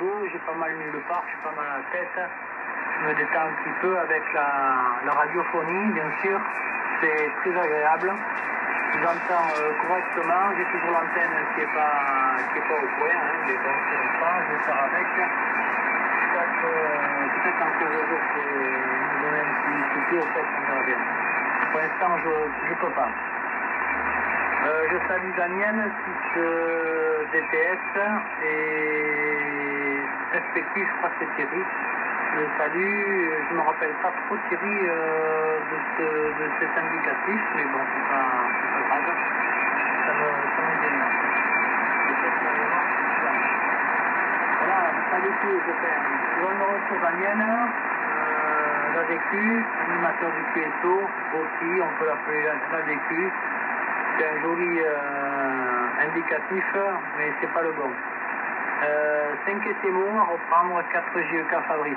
peu, j'ai pas mal nulle part, j'ai pas mal à la tête. Je me détends un petit peu avec la radiophonie, bien sûr. C'est très agréable. J'entends correctement, j'ai toujours l'antenne qui est pas au point, hein, mais bon, c'est comme ça, je vais faire avec. Peut-être en quelques jours, je peux me donner un petit coup de pied au fait, on verra bien. Pour l'instant, je ne peux pas. Je salue Daniel, 6 DPS et respectif, je crois que c'est Thierry. Je le salue, je ne me rappelle pas trop Thierry de cet indicatif, mais bon, c'est pas grave, ça me gêne. Voilà, salut tous les copains. Je vais me retrouver Daniel, l'ADQ, animateur du QSO, aussi, on peut l'appeler l'ADQ. C'est un joli indicatif, mais c'est pas le bon. 5 SMO à reprendre, 4 GEK Fabrice.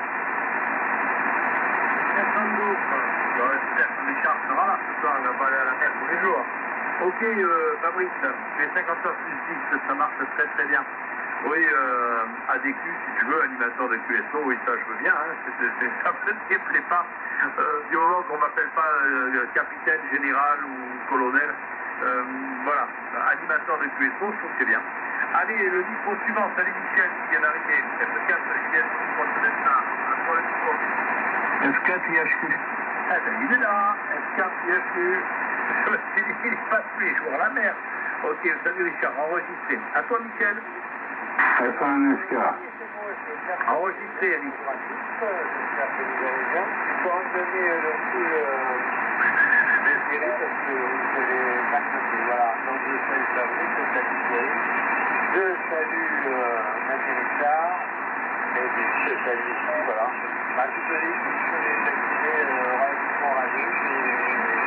Personne d'autre. Richard sera là ce soir, il va pas aller à la mer tous les jours. Ok Fabrice, les 50 heures plus 10, ça marche très très bien. Oui, ADQ, si tu veux, animateur de QSO, oui, ça je veux bien, hein. Ça me déplaît pas. Du moment qu'on m'appelle pas capitaine, général ou colonel, voilà, animateur de QSO, je trouve que c'est bien. Allez, le micro suivant, salut Michel qui vient d'arriver. F4 IHQ, pour le destin. À toi le micro. F4 IHQ. Ah ben il est là, F4 IHQ. Il passe tous les jours à la mer. Ok, salut Richard, enregistré. À toi Michel. F1 SK. Enregistré Yannick. Pour en donner le coup d'intérêt parce que vous avez pas voilà, donc je salue Fabrice, je salue Thierry, je salue Mathieu Richard, et puis je salue ici, voilà. Ma toute l'équipe, je les activés relativement ravis, et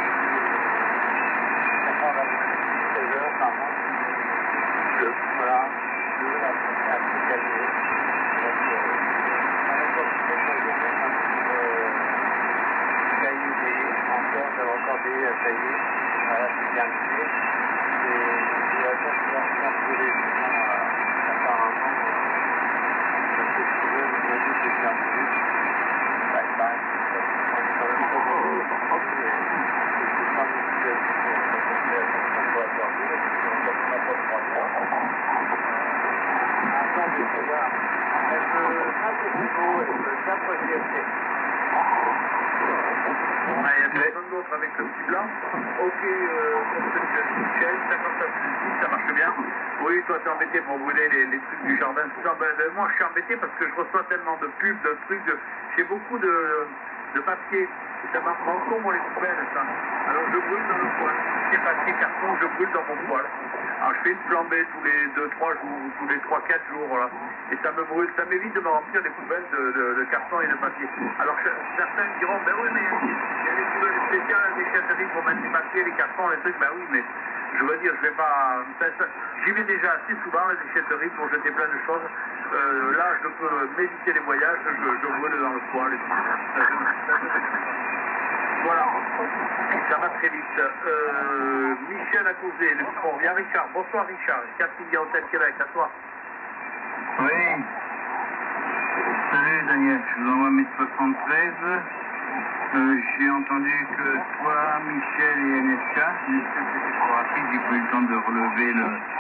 ça prend la 16 heures par mois, voilà, la première calmée. J'avais encore des taillés, voilà, c'est bien fait. Et à ça, je vais faire tous les jours, apparemment, parce que je trouvais le moyen de faire plus. Bye bye. On est quand même pas beaucoup. C'est pas une situation qu'on peut accorder, parce qu'on n'a pas 3 mois. Attendez, regarde. Elle veut 5 niveau, elle veut 4 GFT. Il y a personne d'autre avec le petit blanc. Ok, Michel, 50 plus 10, ça marche bien. Oui, toi t'es embêté pour brûler les trucs du jardin. Moi je suis embêté parce que je reçois tellement de pubs, de trucs, j'ai beaucoup de papier. Et ça m'encombre les poubelles, ça. Alors je brûle dans le poêle. C'est papier, carton, je brûle dans mon poêle. Alors je fais une flambée tous les 2-3 jours, tous les 3-4 jours, voilà. Et ça me brûle, ça m'évite de me remplir des poubelles de carton et de papier. Alors certains me diront, ben oui, mais il y a des poubelles spéciales, des déchetteries pour mettre les papiers, les cartons, les trucs, ben oui, mais je veux dire, je vais pas... J'y vais déjà assez souvent, les déchetteries, pour jeter plein de choses. Là, je peux m'éviter les voyages, je brûle dans le poêle. Voilà, ça va très vite. Michel a causé, le micro revient. Richard, bonsoir Richard. 4 millions de Québec, à toi. Oui. Salut Daniel, je vous envoie mes 73. J'ai entendu que toi, Michel et NSK, c'était trop rapide, j'ai pas eu le temps de relever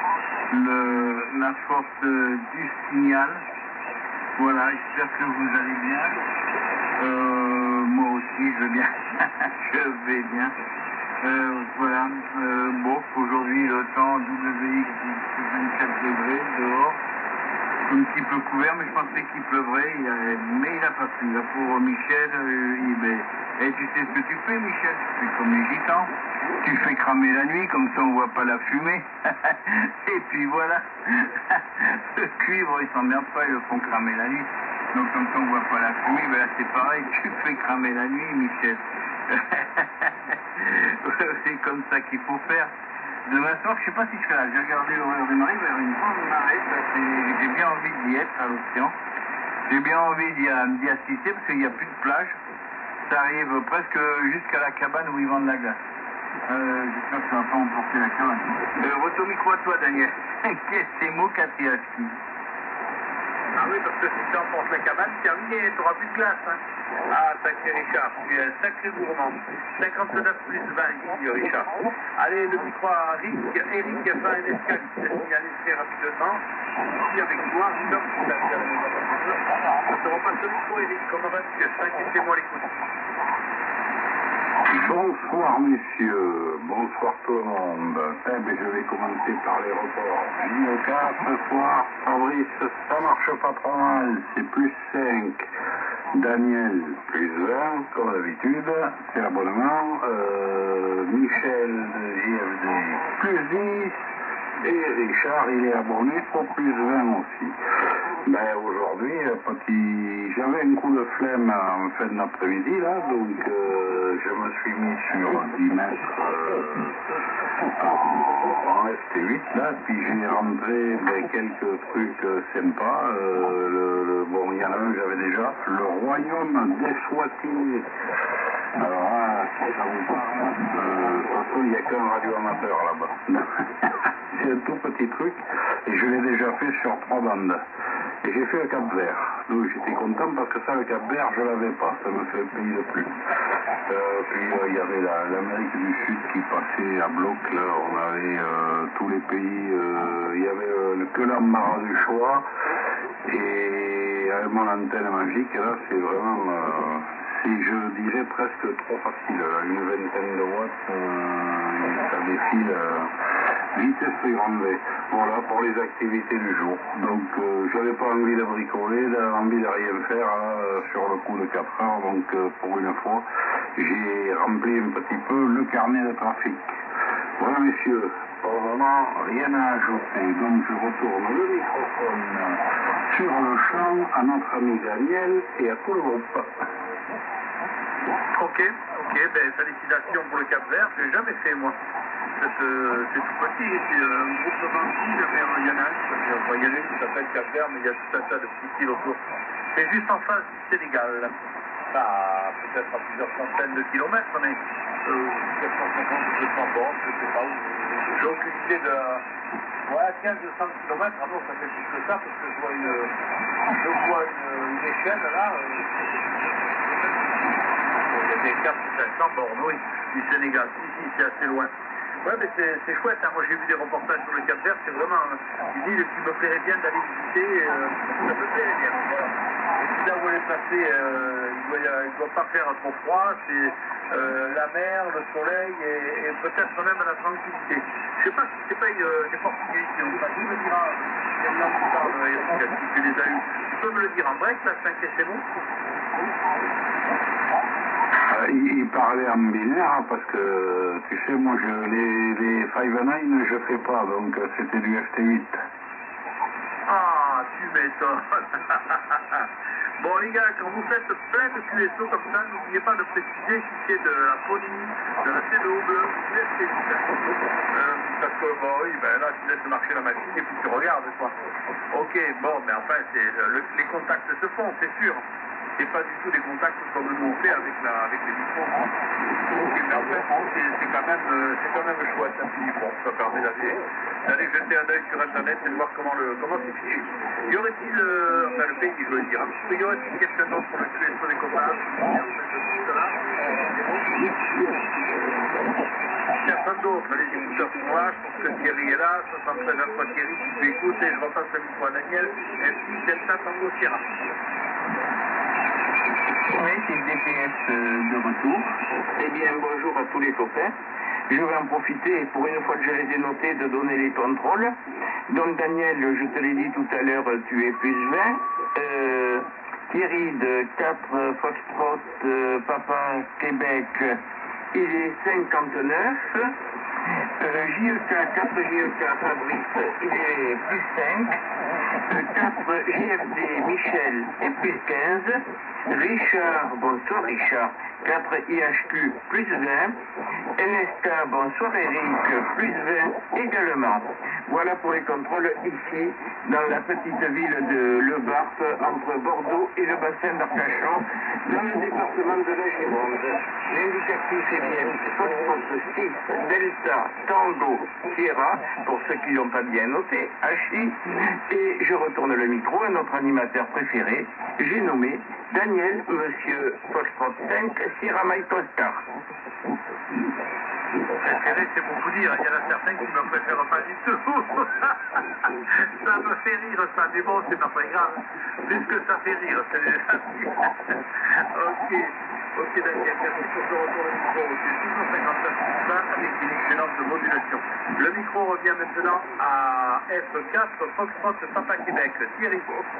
la force du signal. Voilà, j'espère que vous allez bien. Moi aussi, je vais bien. Je vais bien. Voilà. Bon, aujourd'hui, le temps WX 24 degrés dehors. Un petit peu couvert, mais je pensais qu'il pleuvrait, mais il n'a pas plu. Là, pour Michel, et tu sais ce que tu fais, Michel? Tu fais comme les gitans. Tu fais cramer la nuit, comme ça on voit pas la fumée. Et puis voilà. Le cuivre, ils s'emmerdent pas, ils le font cramer la nuit. Donc comme ça on voit pas la fumée, ben là c'est pareil, tu fais cramer la nuit, Michel. C'est comme ça qu'il faut faire. Demain soir, je sais pas si je serai là. J'ai regardé l'horaire de marée vers une grande marée. J'ai bien envie d'y être à l'océan. J'ai bien envie d'y assister parce qu'il n'y a plus de plage. Ça arrive presque jusqu'à la cabane où ils vendent la glace. J'espère que ça va pas emporter la cabane. Votre micro à toi, Daniel. Qu'est-ce que c'est mots qu'à oui, parce que si tu emportes la cabane, terminé, tu n'auras plus de glace. Hein. Ah, sacré Richard, tu es un sacré gourmand. 59 plus 20 ici, Richard. Allez, le micro à Eric F1 NSK qui s'est signalé très rapidement. Ici avec toi, Tom, je te repasse le micro, Eric. Comment vas-tu? 5 et moi l'écoute. Bonsoir messieurs, bonsoir tout le monde. Eh bien, je vais commencer par les reports. JK ce soir, Fabrice, ça marche pas trop mal, c'est plus 5. Daniel, plus 20, comme d'habitude, c'est l'abonnement. Michel de JFD, plus 10. Et Richard, il est abonné pour plus 20 aussi. Ben aujourd'hui, j'avais un coup de flemme en fin d'après-midi là, donc je me suis mis sur 10 mètres en ST8 là, puis j'ai rentré quelques trucs sympas. Bon, il y en a un que j'avais déjà, le royaume d'Eswatini. Alors là, si ça vous parle, de toute façon, il n'y a qu'un radioamateur là-bas. C'est un tout petit truc, et je l'ai déjà fait sur 3 bandes. Et j'ai fait le Cap Vert. Donc j'étais content parce que ça, le Cap Vert, je l'avais pas. Ça me fait un pays de plus. Puis il y avait l'Amérique du Sud qui passait à bloc. Là, on avait tous les pays. Il y avait que l'embarras du choix. Et avec mon antenne magique, là, c'est vraiment... je dirais presque trop facile. Là, une vingtaine de watts, ça défile... vitesse très grande V. Voilà pour les activités du jour. Donc j'avais pas envie de bricoler, envie de rien faire sur le coup de 4 heures. Donc pour une fois, j'ai rempli un petit peu le carnet de trafic. Voilà messieurs, pour le moment rien à ajouter. Donc je retourne le microphone sur le champ à notre ami Daniel et à tout le groupe. Ok, ben félicitations pour le Cap Vert, je l'ai jamais fait moi. C'est tout petit, c'est un groupe de Banquille, mais il y en a un, il y en a une qui s'appelle Cap Vert, mais il y a tout un tas de petits îles autour. C'est juste en face du Sénégal, peut-être à plusieurs centaines de kilomètres, mais 450 200 bornes, je ne sais pas où. J'ai aucune idée de... Ouais, 15-200 kilomètres, ah non, ça fait plus que ça, parce que je vois une échelle là. Il y a des 400-500 bornes, oui, du Sénégal. Ici, c'est assez loin. Ouais, mais c'est chouette, hein. Moi j'ai vu des reportages sur le Cap Vert, c'est vraiment une île qui me plairait bien d'aller visiter, ça me plairait bien. Voilà. Et puis là où elle est placée, il ne doit pas faire trop froid, c'est la mer, le soleil et peut-être même la tranquillité. Je ne sais pas si c'est pas des Portugais qui ont ça. Tu me diras, il y a qui parle, si tu les as eu. Tu peux me le dire en break, là, 5 et c'est bon? Il parlait en binaire parce que, tu sais, moi, les 5-9, je fais pas, donc c'était du FT8. Ah, tu m'étonnes. Bon, les gars, quand vous faites plein de QSO comme ça, n'oubliez pas de préciser si c'est de la phonie, de la CBO bleue, du FT8. Parce que, bon, oui, ben là, tu laisses marcher la machine et puis tu regardes, quoi. Ok, bon, mais enfin, les contacts se font, c'est sûr. C'est pas du tout des contacts comme nous on fait avec les micros. Mais en fait, c'est quand même chouette. Bon, ça permet d'aller jeter un œil sur Internet et de voir comment c'est fichu. Y aurait-il, le pays, je veux dire, y aurait-il quelqu'un d'autre pour le tuer sur les copains? Personne d'autre, les écouteurs sont là, je pense que Thierry est là, 73 à 3 Thierry, tu peux écouter, je repasse le micro à Daniel, et puis Delta Tango Sierra. Oui, c'est le DPS de retour. Eh bien, bonjour à tous les copains. Je vais en profiter, pour une fois que je les ai notés, de donner les contrôles. Donc, Daniel, je te l'ai dit tout à l'heure, tu es plus 20. Thierry de 4 Foxtrot Papa Québec, il est 59. JEK, 4 JEK Fabrice, il est plus 5. 4 JFD Michel est plus 15. Richard, bonsoir Richard, 4 IHQ plus 20, NSK, bonsoir Eric, plus 20 également. Voilà pour les contrôles ici, dans la petite ville de Le Barth, entre Bordeaux et le bassin d'Arcachon, dans le département de la Gironde. L'indicatif est bien Foxtrot 6, Delta, Tango, Sierra, pour ceux qui n'ont pas bien noté, HI, et je retourne le micro à notre animateur préféré, j'ai nommé Daniel, Monsieur Foxtrot 5, Sierra Mike Oscar. Préféré, c'est beaucoup dire. Il y en a certains qui ne me préfèrent pas du tout. Ça me fait rire, ça. Mais bon, c'est pas très grave. Puisque ça fait rire, c'est déjà Ok, Daniel, merci pour ce retour de micro. C'est 659 avec une excellente modulation. Le micro revient maintenant à F4, Foxtrot, Papa Québec. Thierry.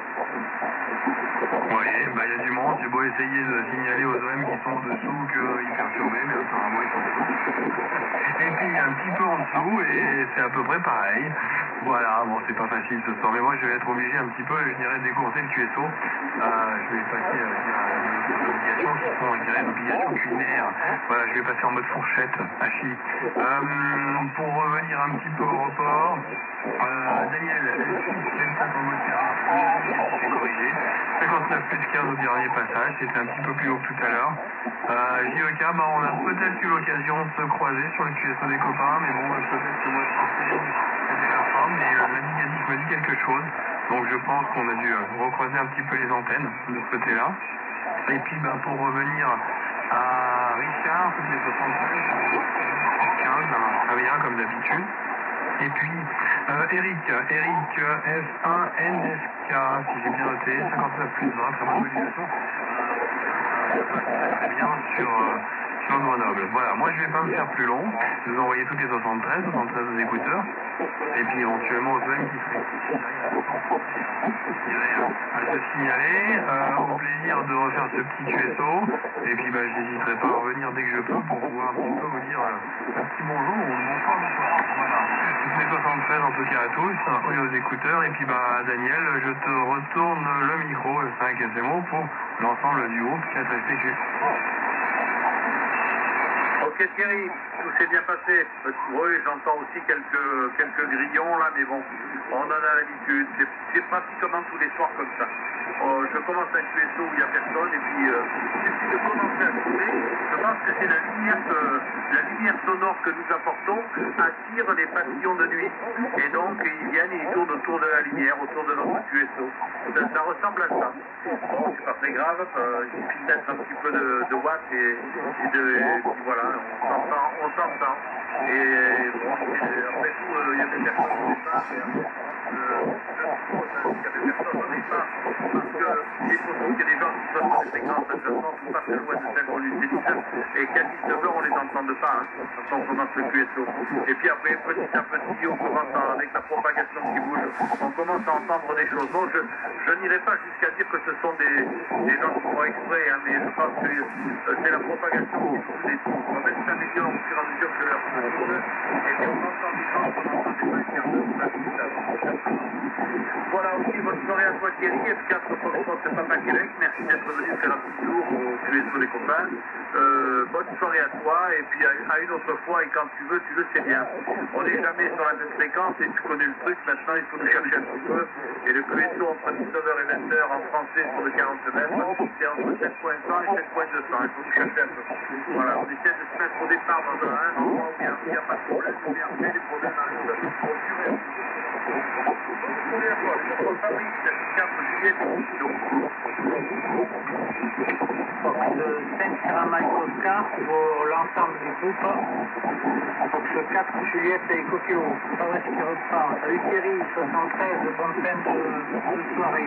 Oui, bah, il y a du monde, j'ai beau essayer de signaler aux OM qui sont dessous qu'ils perturbaient, mais apparemment ils sont dessous. Et puis un petit peu en dessous, et c'est à peu près pareil. Voilà, bon, c'est pas facile ce soir, mais moi je vais être obligé un petit peu, je dirais, d'écourter le QSO. Je vais passer des obligations qui sont, je dirais, des obligations culinaires. Voilà, je vais passer en mode fourchette, hachis. Pour revenir un petit peu au report, Daniel, Delta Tango Sierra, c'est corrigé. 59 plus 15 au dernier passage, c'était un petit peu plus haut que tout à l'heure. JEK, bah, on a peut-être eu l'occasion de se croiser sur le QSO des copains, mais bon, peut-être que moi je pensais c'était la fin, mais l'indicatif me dit quelque chose. Donc je pense qu'on a dû recroiser un petit peu les antennes de ce côté-là. Et puis bah, pour revenir à Richard, toutes les 73, 15, ça marche très bien comme d'habitude. Et puis Eric F1 NSK, si j'ai bien noté, 59 plus 20, très bonne modulation. Très bien sur Grenoble. Voilà, moi je vais pas me faire plus long, je vais vous envoyer toutes les 73 aux écouteurs, et puis éventuellement aux OM qui seraient à se signaler, au plaisir de refaire ce petit QSO, et puis bah, je n'hésiterai pas à revenir dès que je peux pour pouvoir un petit peu vous dire un petit bonjour ou bonsoir. Voilà, toutes les 73 en tout cas à tous, et aux écouteurs, et puis bah Daniel, je te retourne le micro, le 5 SMO pour l'ensemble du groupe 4FPQ. Ok Thierry, tout s'est bien passé. Oui, j'entends aussi quelques grillons là, mais bon, on en a l'habitude. C'est pratiquement tous les soirs comme ça. Je commence un QSO où il n'y a personne, et puis je commence à trouver, je pense que c'est la lumière sonore que nous apportons attire les papillons de nuit. Et donc ils viennent et ils tournent autour de la lumière, autour de notre QSO. Ça ressemble à ça. Bon, c'est pas très grave, il suffit d'être un petit peu de watts et voilà, on s'entend. Et bon, après tout, il y a des personnes au départ, parce que il faut qu'il y ait des gens qui soient sur des fréquences de 900 ou pas très loin de celles qu'on utilise, et qu'à 19h on les entende pas, quand on commence le QSO. Et puis après, petit à petit, on commence avec la propagation qui bouge, on commence à entendre des choses. Bon, je n'irai pas jusqu'à dire que ce sont des gens qui font exprès, mais je pense que c'est la propagation qui bouge les trous. On va s'améliorer au fur et à mesure que l'heure se tourne, et puis on entend des gens qu'on n'entendait pas il y a 2 ou 3 minutes. Voilà aussi, bonne soirée à toi Thierry, F4 Foxtrot de Papa Québec, merci d'être venu faire un petit tour au QSO des copains. Bonne soirée à toi, et puis à une autre fois, et quand tu veux, tu le sais bien. On n'est jamais sur la même fréquence, et tu connais le truc, maintenant il faut nous chercher un petit peu, et le QSO entre 19h et 20h en français sur le 40 mètres, c'est entre 7.100 et 7.200, il faut nous chercher un peu. Voilà, on essaie de se mettre au départ dans un endroit où il n'y a pas de problème, ou bien après les problèmes arrivent au fur et à mesure. Bonne soirée à toi, le Fabrice, 4 juillet, Le 5 Sierra Mike Oscar pour l'ensemble du groupe. Fox 4 Juliette et Coquillot. Fabrice qui reprend. Salut Thierry, 73, bonne fin de soirée.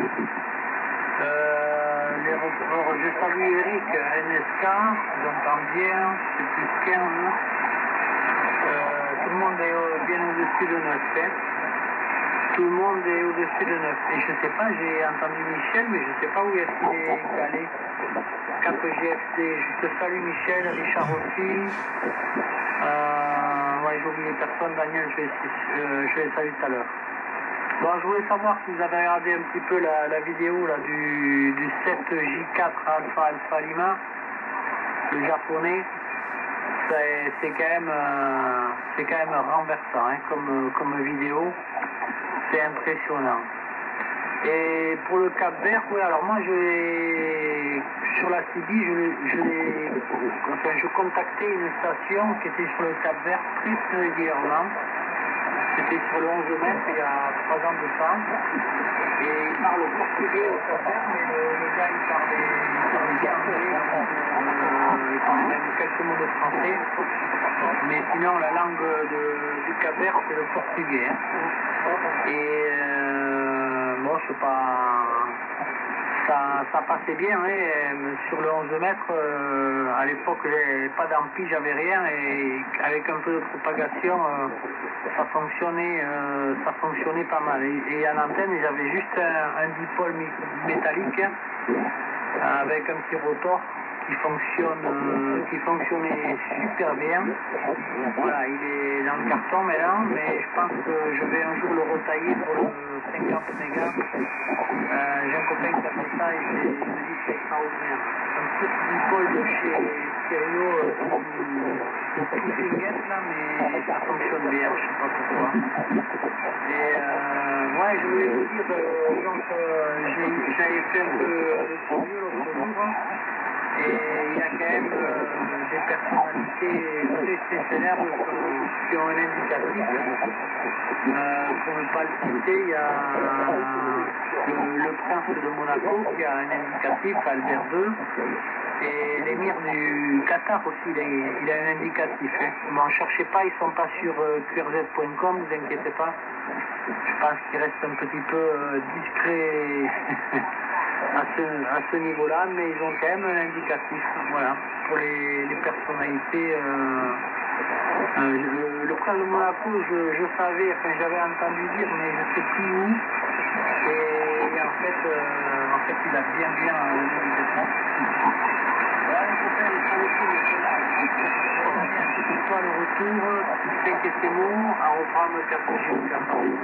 Les reports, je salue Eric, NSK, j'entends bien, c'est plus 15. Tout le monde est bien au-dessus de 9. Tout le monde est au-dessus de 9. Et je sais pas, j'ai entendu Michel, mais je sais pas où est-ce qu'il est calé. 4 GFC, je te salue Michel, Richard aussi. Ouais, j'ai oublié personne, Daniel, je vais saluer tout à l'heure. Bon, je voulais savoir si vous avez regardé un petit peu la vidéo là, du 7J4 Alpha Lima. le japonais, c'est quand même renversant hein, comme vidéo, c'est impressionnant. Et pour le Cap Vert, oui, alors moi sur la CB, je contactais une station qui était sur le Cap Vert très régulièrement. C'était sur le 11 mètres il y a 3 ans de temps. Et il parle portugais au Cap Vert, mais le gars il parlait bien anglais, il parlait même quelques mots de français. Mais sinon la langue du Cap Vert c'est le portugais. Hein. Et bon, c'est pas. Ça passait bien, hein. Sur le 11 mètres, à l'époque, j'avais pas d'ampli, j'avais rien, et avec un peu de propagation, ça fonctionnait pas mal. Et en antenne, j'avais juste un dipôle métallique, avec un petit rotor qui fonctionnait super bien. Voilà, il est dans le carton maintenant, mais je pense que je vais un jour le retailler pour le 50 mégas. J'ai un copain qui a fait ça et il me dit que c'est extraordinaire. Un petit dipôle de chez Stereo qui pousse une guette là, mais ça fonctionne bien, je sais pas pourquoi. Et ouais, je voulais vous dire, donc j'avais fait un peu de studio l'autre jour. Et il y a quand même des personnalités très célèbres qui ont un indicatif. Pour ne pas le citer, il y a le prince de Monaco qui a un indicatif, Albert II. Et l'émir du Qatar aussi, il a un indicatif. Hein. Bon, cherchez pas, ils sont pas sur qrz.com, ne vous inquiétez pas. Je pense qu'ils restent un petit peu discrets à ce niveau-là, mais ils ont quand même un indicatif. Voilà, pour les personnalités. Le prince de Monaco, je savais, enfin j'avais entendu dire, mais je ne sais plus où. Et en fait, il a bien un indicatif. Voilà, les copains, les fois le retour, si inquiétez-vous, à reprendre 4 jours.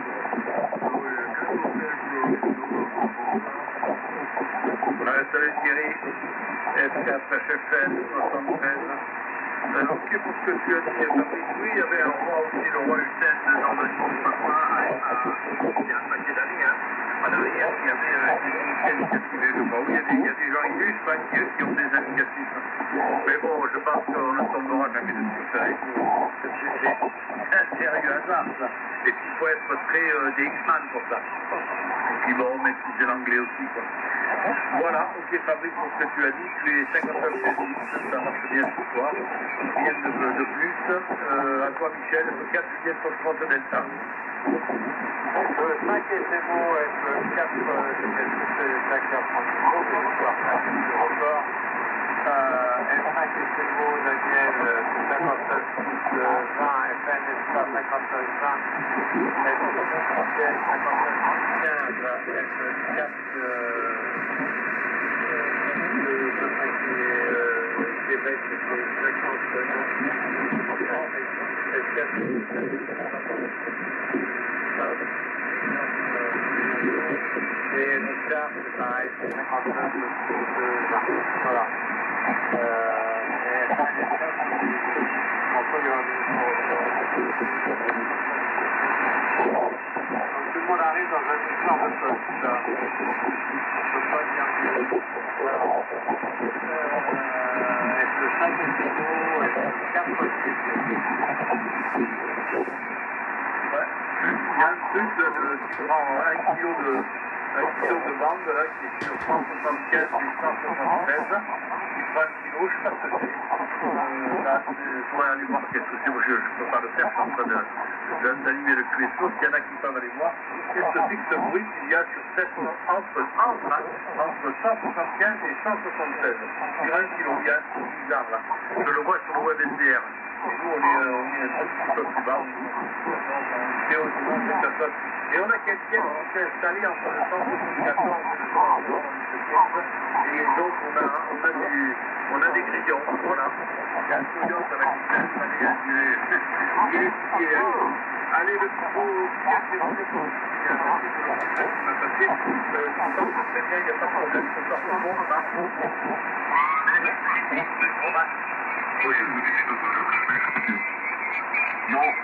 Salut Thierry, F4HFN 73. Alors, ce qui est pour ce que tu as dit, Fabrice, oui, il y avait un roi aussi, le roi Hussein de Normandie, il y a un paquet d'années, hein. En arrière, il y avait des indicatifs de moi. Oui, il y a des gens illustres, hein, qui ont des indicatifs. Mais bon, je pense qu'on ne tombera jamais dessus, ça. C'est un sérieux hasard, ça. Et puis, il faut être très des X-Man pour ça. Et puis, bon, maîtriser l'anglais aussi, quoi. Voilà, ok Fabrice, pour ce que tu as dit, tu es 59 chez ça marche bien ce soir. Rien de plus. À toi Michel, 4 Juliette Foxtrot Delta. Le 5 c'est bon, avec le 4 Juliette Dakar Francisco, c'est l'histoire classique du report. F5 c'est bon, Daniel, 59 20, FN, F59 20, Michel, 59 15, F4 Québec, c'est 50 et Mouchard, c'est pareil, c'est 59 voilà. Et on peut y avoir tout le monde arrive dans un genre de poste, là. On peut pas dire mieux. Voilà. Avec le 5 kg, avec le 4 kg. Ouais. Il y a un truc qui prend 1 kg de bande là, qui est sur 175 et 173. Il prend 1 kg, je sais pas ce que c'est. Là, il faudrait aller voir qu'est-ce que c'est. Moi, je ne peux pas le faire, je suis en train d'animer le QSO. S'il y en a qui peuvent aller voir, qu'est-ce que c'est que ce bruit qu'il y a sur cette entre 175 et 176. Sur 1 kg, il y a un truc bizarre là. Je le vois sur le web NDR. Et nous, on est un petit peu plus bas. C'est aussi bon, cette personne. Et on a quelqu'un qui s'est installé entre le 174 et le 175. Et donc, on a des grillons. Voilà. Il y a un grillon, ça va être allez, le trop bien, c'est bon, c'est bon. Il y a un petit peu de très bien, il n'y a pas de problème. C'est pas bon, Non.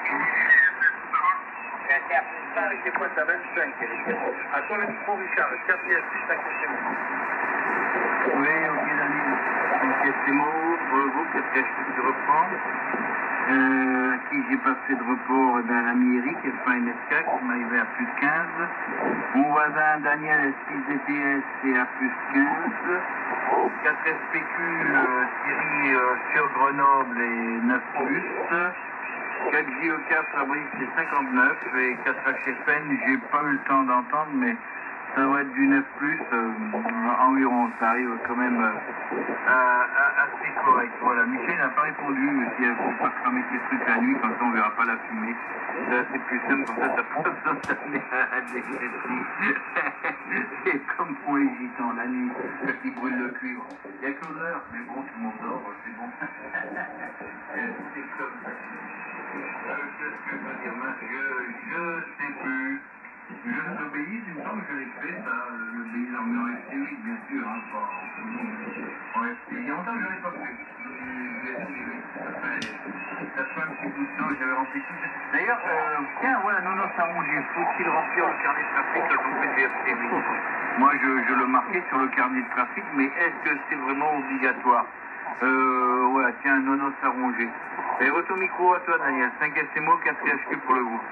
Qui pointe à 25. À toi le micro, Richard. 4 et 6, 5 c'est bon. Oui, ok, Daniel. 5 c'est bon. Bravo, 4 je reprends. Qui j'ai pas fait de report, l'Amérique, F1 NSK, qui m'arrivait à plus 15. Mon voisin Daniel S6 DTS est à plus 15. 4 SPQ, Thierry sur Grenoble et 9 plus. 4 JE4 Fabrice c'est 59 et 4 HFN, j'ai pas eu le temps d'entendre, mais ça doit être du 9 plus environ, ça arrive quand même assez correct. Voilà, Michel n'a pas répondu, il ne faut pas cramer ses trucs la nuit, comme ça on verra pas la fumée. C'est assez plus simple, comme ça t'as pas besoin d'amener à l'électricité. C'est comme pour les gitans la nuit, quand ils brûlent le cuivre. Il n'y a que l'heure, mais bon, tout le monde dort, c'est bon. C'est comme ça. Qu'est-ce que je veux dire, je sais plus. Je l'obéis, il me semble que je l'ai fait, ça, l'obéis en FT8, bien sûr, hein, pas en FT. Il y a longtemps que je ne l'ai pas fait. Ça fait un petit bout de temps, j'avais rempli tout. D'ailleurs, tiens, voilà, non, ça rouge, faut-il remplir le carnet de trafic quand on fait du FT8? Moi, je le marquais sur le carnet de trafic, mais est-ce que c'est vraiment obligatoire? Voilà, tiens, non, ça rongé. Et retour micro à toi, Daniel. 5 SMO, 4 CHQ pour le groupe.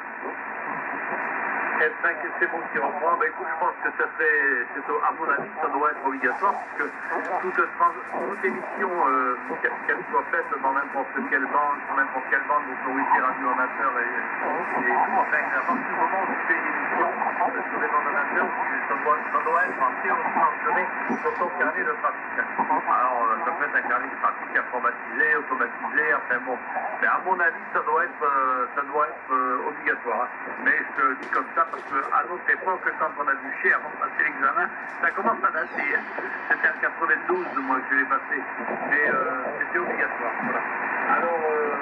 F5 c'est bon qui reprend. Ben écoute, je pense que ça fait, à mon avis, ça doit être obligatoire, puisque toute émission, qu'elle soit faite dans n'importe quelle bande, sur n'importe quelle bande, d'autorité radio amateur et tout, enfin, à partir du moment où tu fais une émission sur des bandes amateurs, ça doit être mentionné sur ton carnet de trafic. Alors, ça peut être un carnet de trafic informatisé, automatisé, enfin bon. Mais à mon avis, ça doit être obligatoire. Hein. Mais je te dis comme ça, parce qu'à notre époque, quand on a du chien avant de passer l'examen, ça commence à dater. Hein. C'était en 92, moi, que je l'ai passé. Mais c'était obligatoire. Voilà. Alors,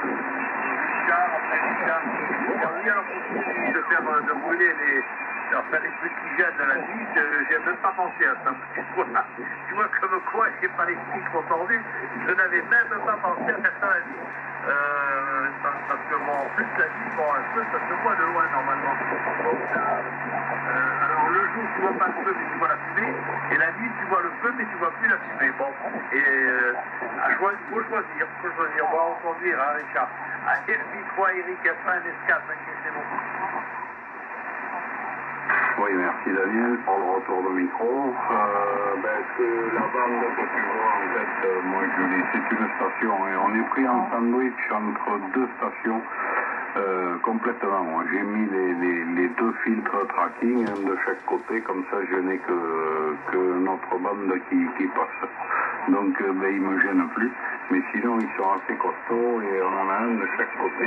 Richard, oui, alors continue de brûler les trucs qui gênent de la nuit, j'ai même pas pensé à ça. Tu vois comme quoi, j'ai pas les trop tordus, je n'avais même pas pensé à faire ça la nuit. Parce que bon, en plus la nuit, bon, un feu, ça se voit de loin normalement. Donc, alors le jour tu vois pas le feu mais tu vois la fumée, et la nuit tu vois le feu mais tu vois plus la fumée. Bon, et il faut choisir. Bon, on va conduire, hein, Richard. Allez, le micro, Eric, F1, NS4, c'est bon. Oui, merci Daniel pour le retour de micro. La bande que tu vois, en fait, moi je dis c'est une station et on est pris en sandwich entre deux stations complètement. J'ai mis les deux filtres tracking, un de chaque côté, comme ça je n'ai que notre bande qui passe. Donc ils me gênent plus, mais sinon ils sont assez costauds et on en a un de chaque côté.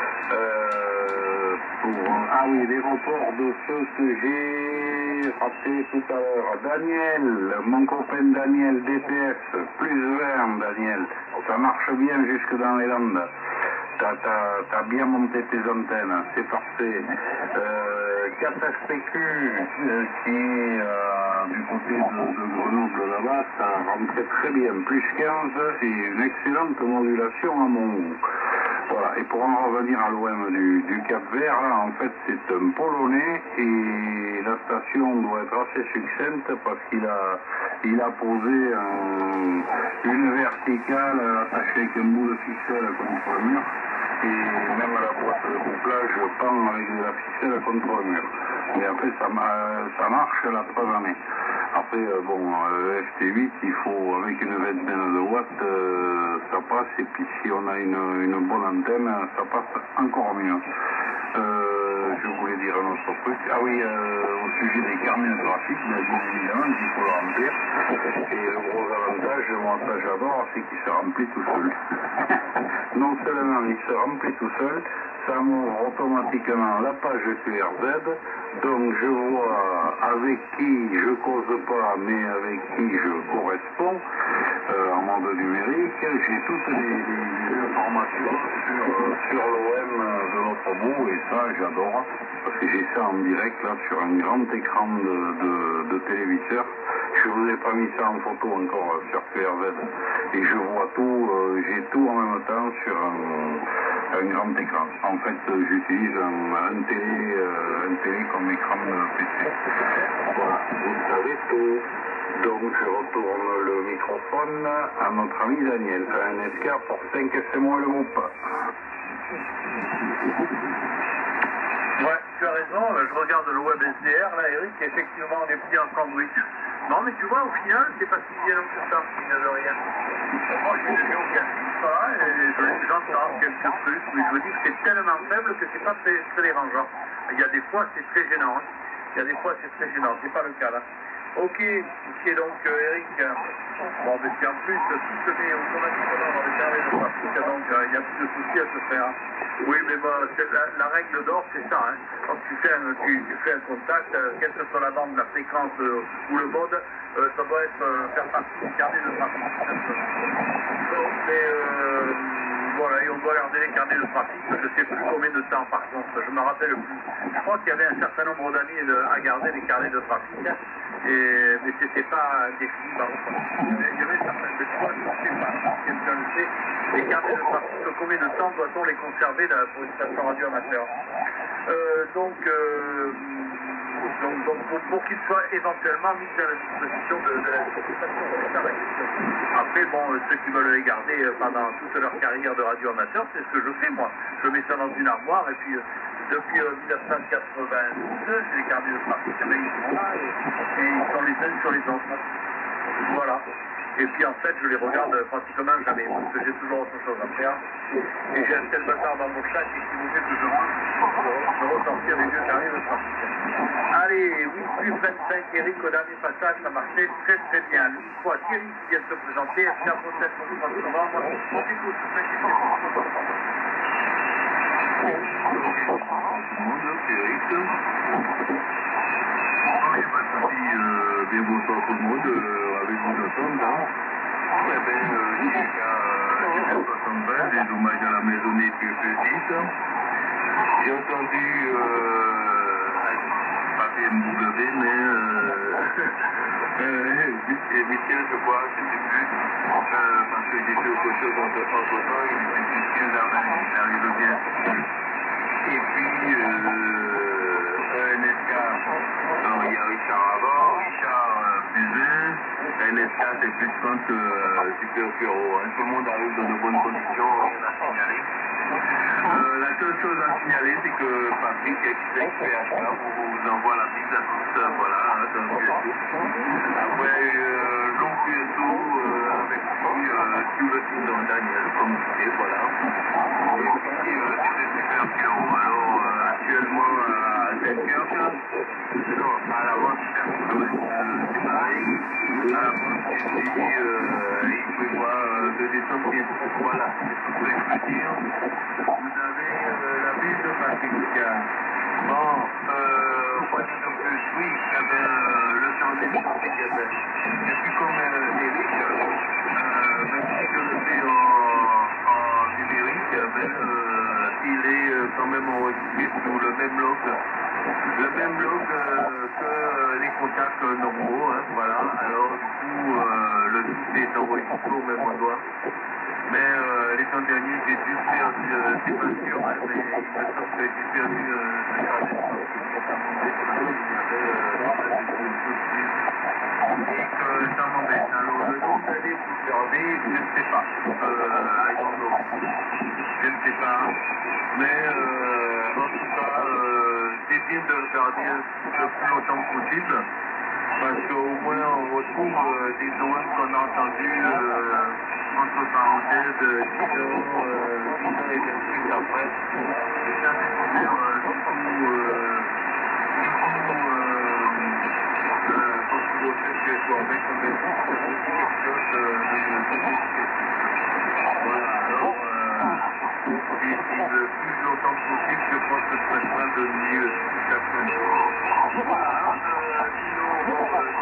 Ah oui, les reports de ceux que j'ai ratés tout à l'heure. Daniel, mon copain Daniel DPS, plus 20 Daniel, ça marche bien jusque dans les Landes. T'as bien monté tes antennes, c'est parfait. 4 SPQ qui est du côté de Grenoble là-bas, ça rentrait très bien. Plus 15 et une excellente modulation à mon goût. Voilà, et pour en revenir à l'OM du Cap-Vert, là, en fait, c'est un Polonais et la station doit être assez succincte parce qu'il a posé une verticale attachée avec un bout de ficelle contre le mur et même la boîte de couplage pend avec de la ficelle contre le mur. Mais après, ça marche la preuve en est. Après, FT8, il faut, avec une vingtaine de watts, ça passe, et puis si on a une bonne antenne, ça passe encore mieux. Je voulais dire un autre truc. Ah oui, au sujet des carnets de trafic, bien évidemment, il faut le remplir. Et le gros avantage, moi, ça j'adore, c'est qu'il se remplit tout seul. Non seulement seulement il se remplit tout seul, ça m'ouvre automatiquement la page QRZ, donc je vois avec qui je cause pas, mais avec qui je corresponds en mode numérique. J'ai toutes les informations sur l'OM de l'autre bout, et ça j'adore, parce que j'ai ça en direct là sur un grand écran de téléviseur. Je vous ai pas mis ça en photo encore sur QRZ, et je vois tout, j'ai tout en même temps sur un grand écran. En fait, j'utilise un télé comme écran PC. Voilà, vous savez tout. Donc je retourne le microphone à notre ami Daniel, à NSK pour 5 c'est moi le groupe. Ouais, tu as raison, je regarde le web SDR, là Eric, effectivement on est pris en sandwich. Non mais tu vois, au final, c'est pas si bien que ça, il ne veut rien. Moi je suis géographique, voilà, et j'entends quelques trucs, mais je me dis que c'est tellement faible que c'est pas très, très dérangeant. Il y a des fois c'est très gênant, hein. Il y a des fois c'est très gênant, c'est pas le cas là. Ok, donc Eric, bon mais si en plus tout se met automatiquement dans le carré de trafic, donc il n'y a plus de soucis à se faire. Oui mais bon, la règle d'or c'est ça, hein. Quand tu fais un contact, quelle que soit la bande, la fréquence ou le mode, ça doit être faire partie du carnet de trafic. Donc voilà, et on doit regarder les carnets de trafic, je ne sais plus combien de temps par contre, je ne me rappelle plus. Je crois qu'il y avait un certain nombre d'années à garder les carnets de trafic, mais c'était pas défini par le Il y avait certaines fois, je ne sais pas si quelqu'un le sait, les carnets de trafic, combien de temps doit-on les conserver là, pour une station radio amateur. Donc pour qu'ils soient éventuellement mis à la disposition de la station. Après, bon, ceux qui veulent les garder pendant toute leur carrière de radio amateur, c'est ce que je fais moi. Je mets ça dans une armoire et puis depuis 1992, j'ai les carnets de trafic, mais ils sont là et ils sont les uns sur les autres. Voilà. Et puis en fait, je les regarde pratiquement jamais, parce que j'ai toujours autre chose à faire. Et j'ai un tel bâtard dans mon chat qui vous fait que je ressortir les vieux carnets de trafic. Allez, oui, plus 25, Eric, au dernier passage, ça marchait très très bien. Une fois Thierry qui vient de se présenter, est-ce qu'il y a peut-être pour nous moi, on t'écoute, ne t'inquiète pas. Eric. Oui, pas de souci, bien bonsoir tout le monde, avec vous ensemble. Hein. Eh bien, j'ai 73, des hommages à la maisonnée que je J'ai entendu pas BMW, mais Michel, je crois, c'était plus, parce que j'ai fait autre chose entre temps, il était plus 15 à 20, il arrive bien. Et puis, NSK, alors il y a Richard avant, Richard plus 1, NSK c'est plus 30 Super Puro. Hein. Tout le monde arrive dans de bonnes conditions, rien à signaler. La seule chose à signaler, c'est que Patrick, ex-PHK, vous envoie la piste à tous, voilà, dans le QSO. Après, Jean QSO, avec lui, sur le site de Daniel, comme tu sais, voilà. Et puis, c'était Super Puro, alors actuellement à Dunkerque, non, à la vente, c'est pareil. À la vente, il prévoit de décembre bientôt, voilà, c'est tout ce que je peux dire. Vous avez la ville de Patrick. Bon, quoi de plus? Oui, le temps des médias. Et puis comme Eric, même si je le fais en numérique, il est quand même enregistré sous le même blog que les contacts normaux, hein, voilà. Alors du coup, le tout est enregistré au même endroit. Mais les temps derniers, j'ai dû faire, c'est pas sûr, hein, mais il me semble que j'ai perdu le carnet de sortie et que ça m'embête. Alors le nombre d'années conservées, je ne sais pas. I don't know. Je ne sais pas. Mais en tout cas, c'est bien de regarder le plus longtemps possible. Parce qu'au moins on retrouve des noms qu'on a entendus entre parenthèses 10 ans et 28 après. Et ça c'est super comme tu refais que tu en mets comme quelque chose de voilà, alors maîtrise plus longtemps possible, je pense que ce serait bien de mieux jusqu'à fin. Voilà, sinon, bon,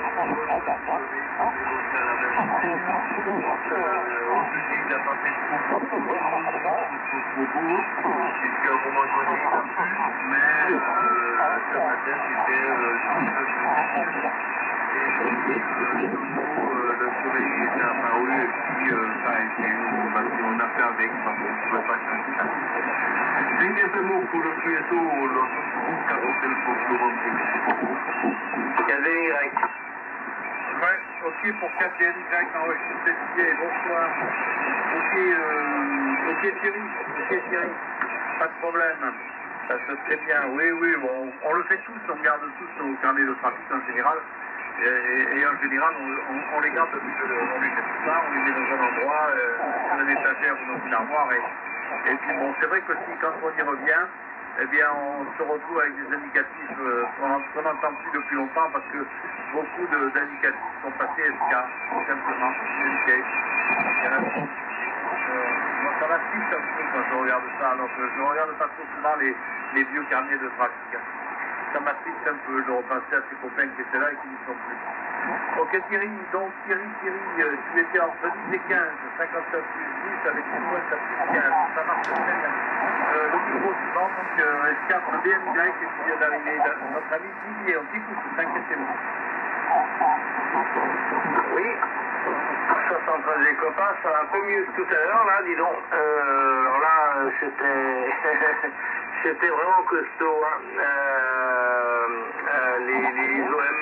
il n'a pas fait trop beau, puisqu'à un moment donné, il a plu, mais ce matin, c'était le soleil était apparu et puis ça a été, on a fait avec, parce qu'on ne pouvait pas changer. Dernier mot pour le QSO, notre groupe qui a porté le concours. KDY. Ouais, ok pour KDY, enregistré, bonsoir. Ok Thierry, pas de problème. Ça se fait bien, oui, bon, on le fait tous, on garde tous nos carnets de trafic en général. Et en général, on les garde, on les fait tout ça, on les met dans un endroit, sur une étagère ou dans une armoire. Et puis bon, c'est vrai que si quand on y revient, eh bien on se retrouve avec des indicatifs qu'on n'entend plus depuis longtemps parce que beaucoup d'indicatifs sont passés SK, tout simplement. Moi, ça m'assiste un peu quand je regarde ça, alors que je regarde pas trop souvent les vieux carnets de trafic. Ça m'assiste un peu de repenser à ces copains qui étaient là et qui n'y sont plus. Ok Thierry, donc Thierry, tu étais entre 10 et 15, 59 plus 10 avec une pointe à plus 15, ça marche très bien. Le micro suivant, donc S4 BNY qui vient d'arriver, notre ami Didier, on t'écoute, t'inquiète-moi. Oui, 73 les copains, ça va un peu mieux que tout à l'heure, là, dis donc. Alors là, c'était vraiment costaud, hein. Les OM.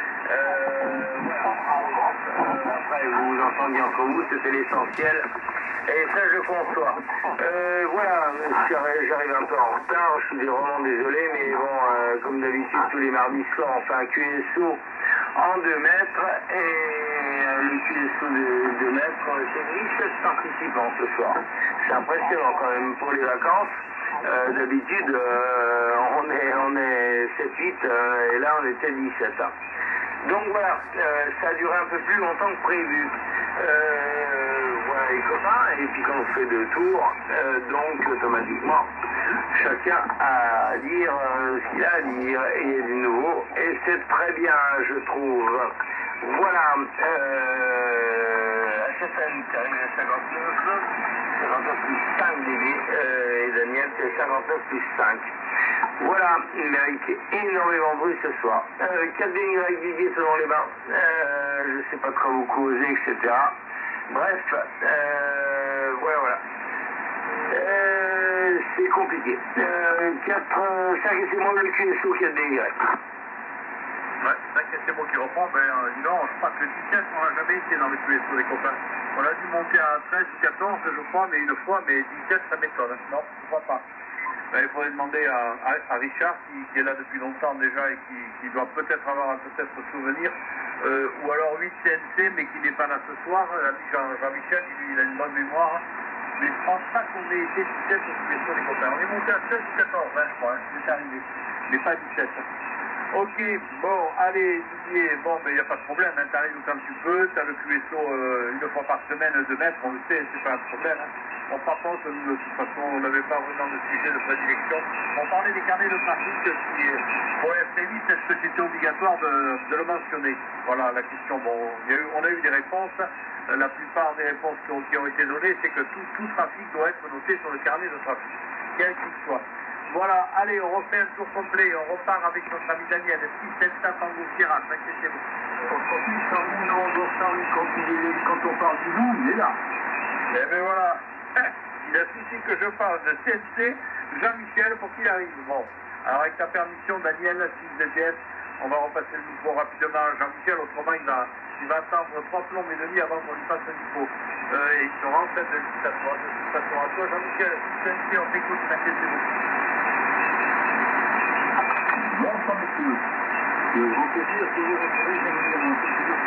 Après, vous vous entendiez entre vous, c'était l'essentiel. Et ça, je conçois. Voilà, j'arrive un peu en retard, je suis vraiment désolé, mais bon, comme d'habitude, tous les mardis soirs, on fait un QSO en 2 mètres, et le QSO de 2 mètres, c'est 17 participants ce soir. C'est impressionnant quand même pour les vacances. D'habitude, on est 7-8, et là on était 17. Hein. Donc voilà, ça a duré un peu plus longtemps que prévu. Voilà les copains, et puis quand on fait 2 tours, donc automatiquement, chacun a à dire ce qu'il a à dire, et il y a du nouveau, et c'est très bien, je trouve. Voilà, HFN qui arrive à 59 plus 5 Didier, et Daniel c'est 59 plus 5. Voilà, il mérite énormément de bruit ce soir. 4 DY Didier selon les bains, je sais pas trop vous causer, etc. Bref, voilà. C'est compliqué. 5 et c'est moi le QSO 4 DY. Ouais, 5 et c'est moi qui reprend, ben non, je crois que le 17, on n'a jamais été dans le QSO des copains. On a dû monter à 13 ou 14, je crois, mais une fois, mais 17, ça m'étonne. Non, je ne crois pas. Ben, il faudrait demander à Richard, qui est là depuis longtemps déjà et qui doit peut-être avoir peut-être souvenir, ou alors 8 CNC, mais qui n'est pas là ce soir. L'ami Jean-Michel, il a une bonne mémoire. Mais je ne pense pas qu'on ait été 17 au QSO des copains. On est monté à 13 ou 14, je crois, c'est arrivé. Mais pas 17. Ok, bon, allez, Didier, bon, ben il n'y a pas de problème, hein, t'arrives quand tu peux, t'as le QSO une fois par semaine de mètres, on le sait, c'est pas un problème. Hein. Bon, par contre, nous, de toute façon, on n'avait pas vraiment de sujet de prédilection. On parlait des carnets de trafic qui, pour FTI, est-ce que c'était obligatoire de le mentionner? Voilà la question. Bon, on a eu des réponses. La plupart des réponses qui ont été données, c'est que tout trafic doit être noté sur le carnet de trafic, quel qu'il soit. Voilà, allez, on refait un tour complet, on repart avec notre ami Daniel, 6-7 Tango Sierra, inquiétez-vous. Quand on parle du loup, il est là. Eh bien voilà, il a suffi que je parle de CNC, Jean-Michel, pour qu'il arrive. Bon, alors avec ta permission, Daniel, 6 DPS, on va repasser le micro rapidement à Jean-Michel, autrement il va attendre 3 plombs et demi avant qu'on lui passe le micro. Et il sera en fait de 10 à 3, de toute façon à toi, Jean-Michel, CNC, on t'écoute, inquiétez-vous. Bonsoir messieurs. Grand plaisir de vous retrouver dans un plaisir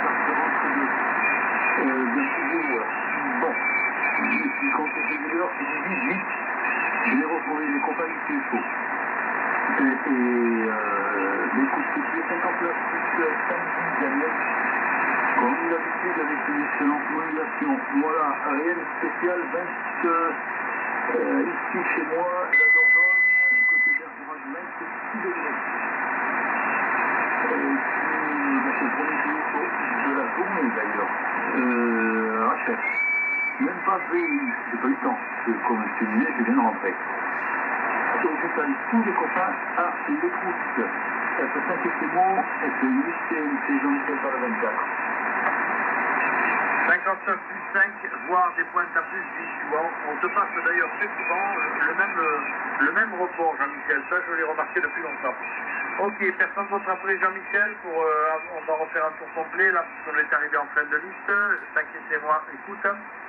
bien toujours. Bon, je suis contre ces douleurs, c'est du 18. Je vais retrouver les compagnies qu'il faut. Les coups de pied 59 plus samedi Daniel. Comme d'habitude avec une excellente modulation. Voilà, rien de spécial, 27 Ici, chez moi, la Dordogne, côté Bergerac, c'est 6 degrés. C'est le premier tuyau de la journée, d'ailleurs. Rachel. Même pas fait, j'ai pas eu le temps. Parce que, comme je te disais, je viens de rentrer. Donc, je salue tous les copains à l'écoute. F5 c'est bon, F8 c'est Jean-Michel par le 24. 59 plus 5, voire des pointes à plus 10, tu vois. On te passe d'ailleurs très souvent le même report, Jean-Michel. Ça, je l'ai remarqué depuis longtemps. Ok, personne d'autre après Jean-Michel pour on va refaire un tour complet là, parce qu'on est arrivé en fin de liste. T'inquiète-moi, écoute.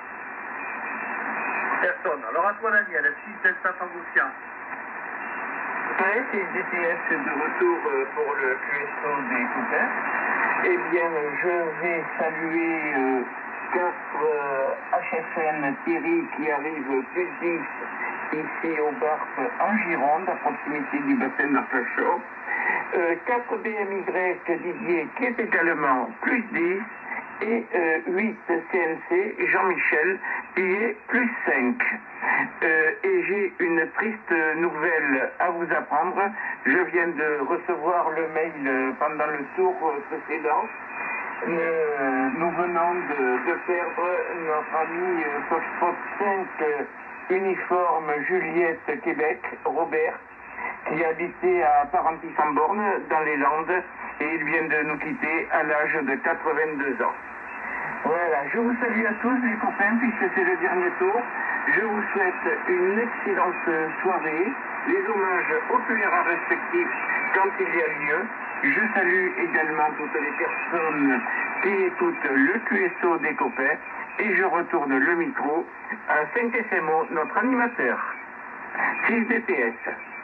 Personne. Alors à toi, Daniel, 6 Delta Tango Sien. Ouais, c'est DTS de retour pour le QSO des copains. Eh bien, je vais saluer 4 HFN Thierry qui arrive plus 10 ici au BARP en Gironde, à proximité du bassin d'Arcachon. 4 BMY Didier qui est également plus 10. Et 8 CNC Jean-Michel qui est plus 5. Et j'ai une triste nouvelle à vous apprendre. Je viens de recevoir le mail pendant le tour précédent. Nous venons de perdre notre ami Foxtrot 5 uniforme Juliette Québec, Robert, qui habitait à Parentis-en-Born dans les Landes et il vient de nous quitter à l'âge de 82 ans. Voilà, je vous salue à tous les copains puisque c'est le dernier tour. Je vous souhaite une excellente soirée, les hommages aux funérailles respectifs quand il y a lieu. Je salue également toutes les personnes qui écoutent le QSO des copains et je retourne le micro à 5SMO, notre animateur. 6 DPS.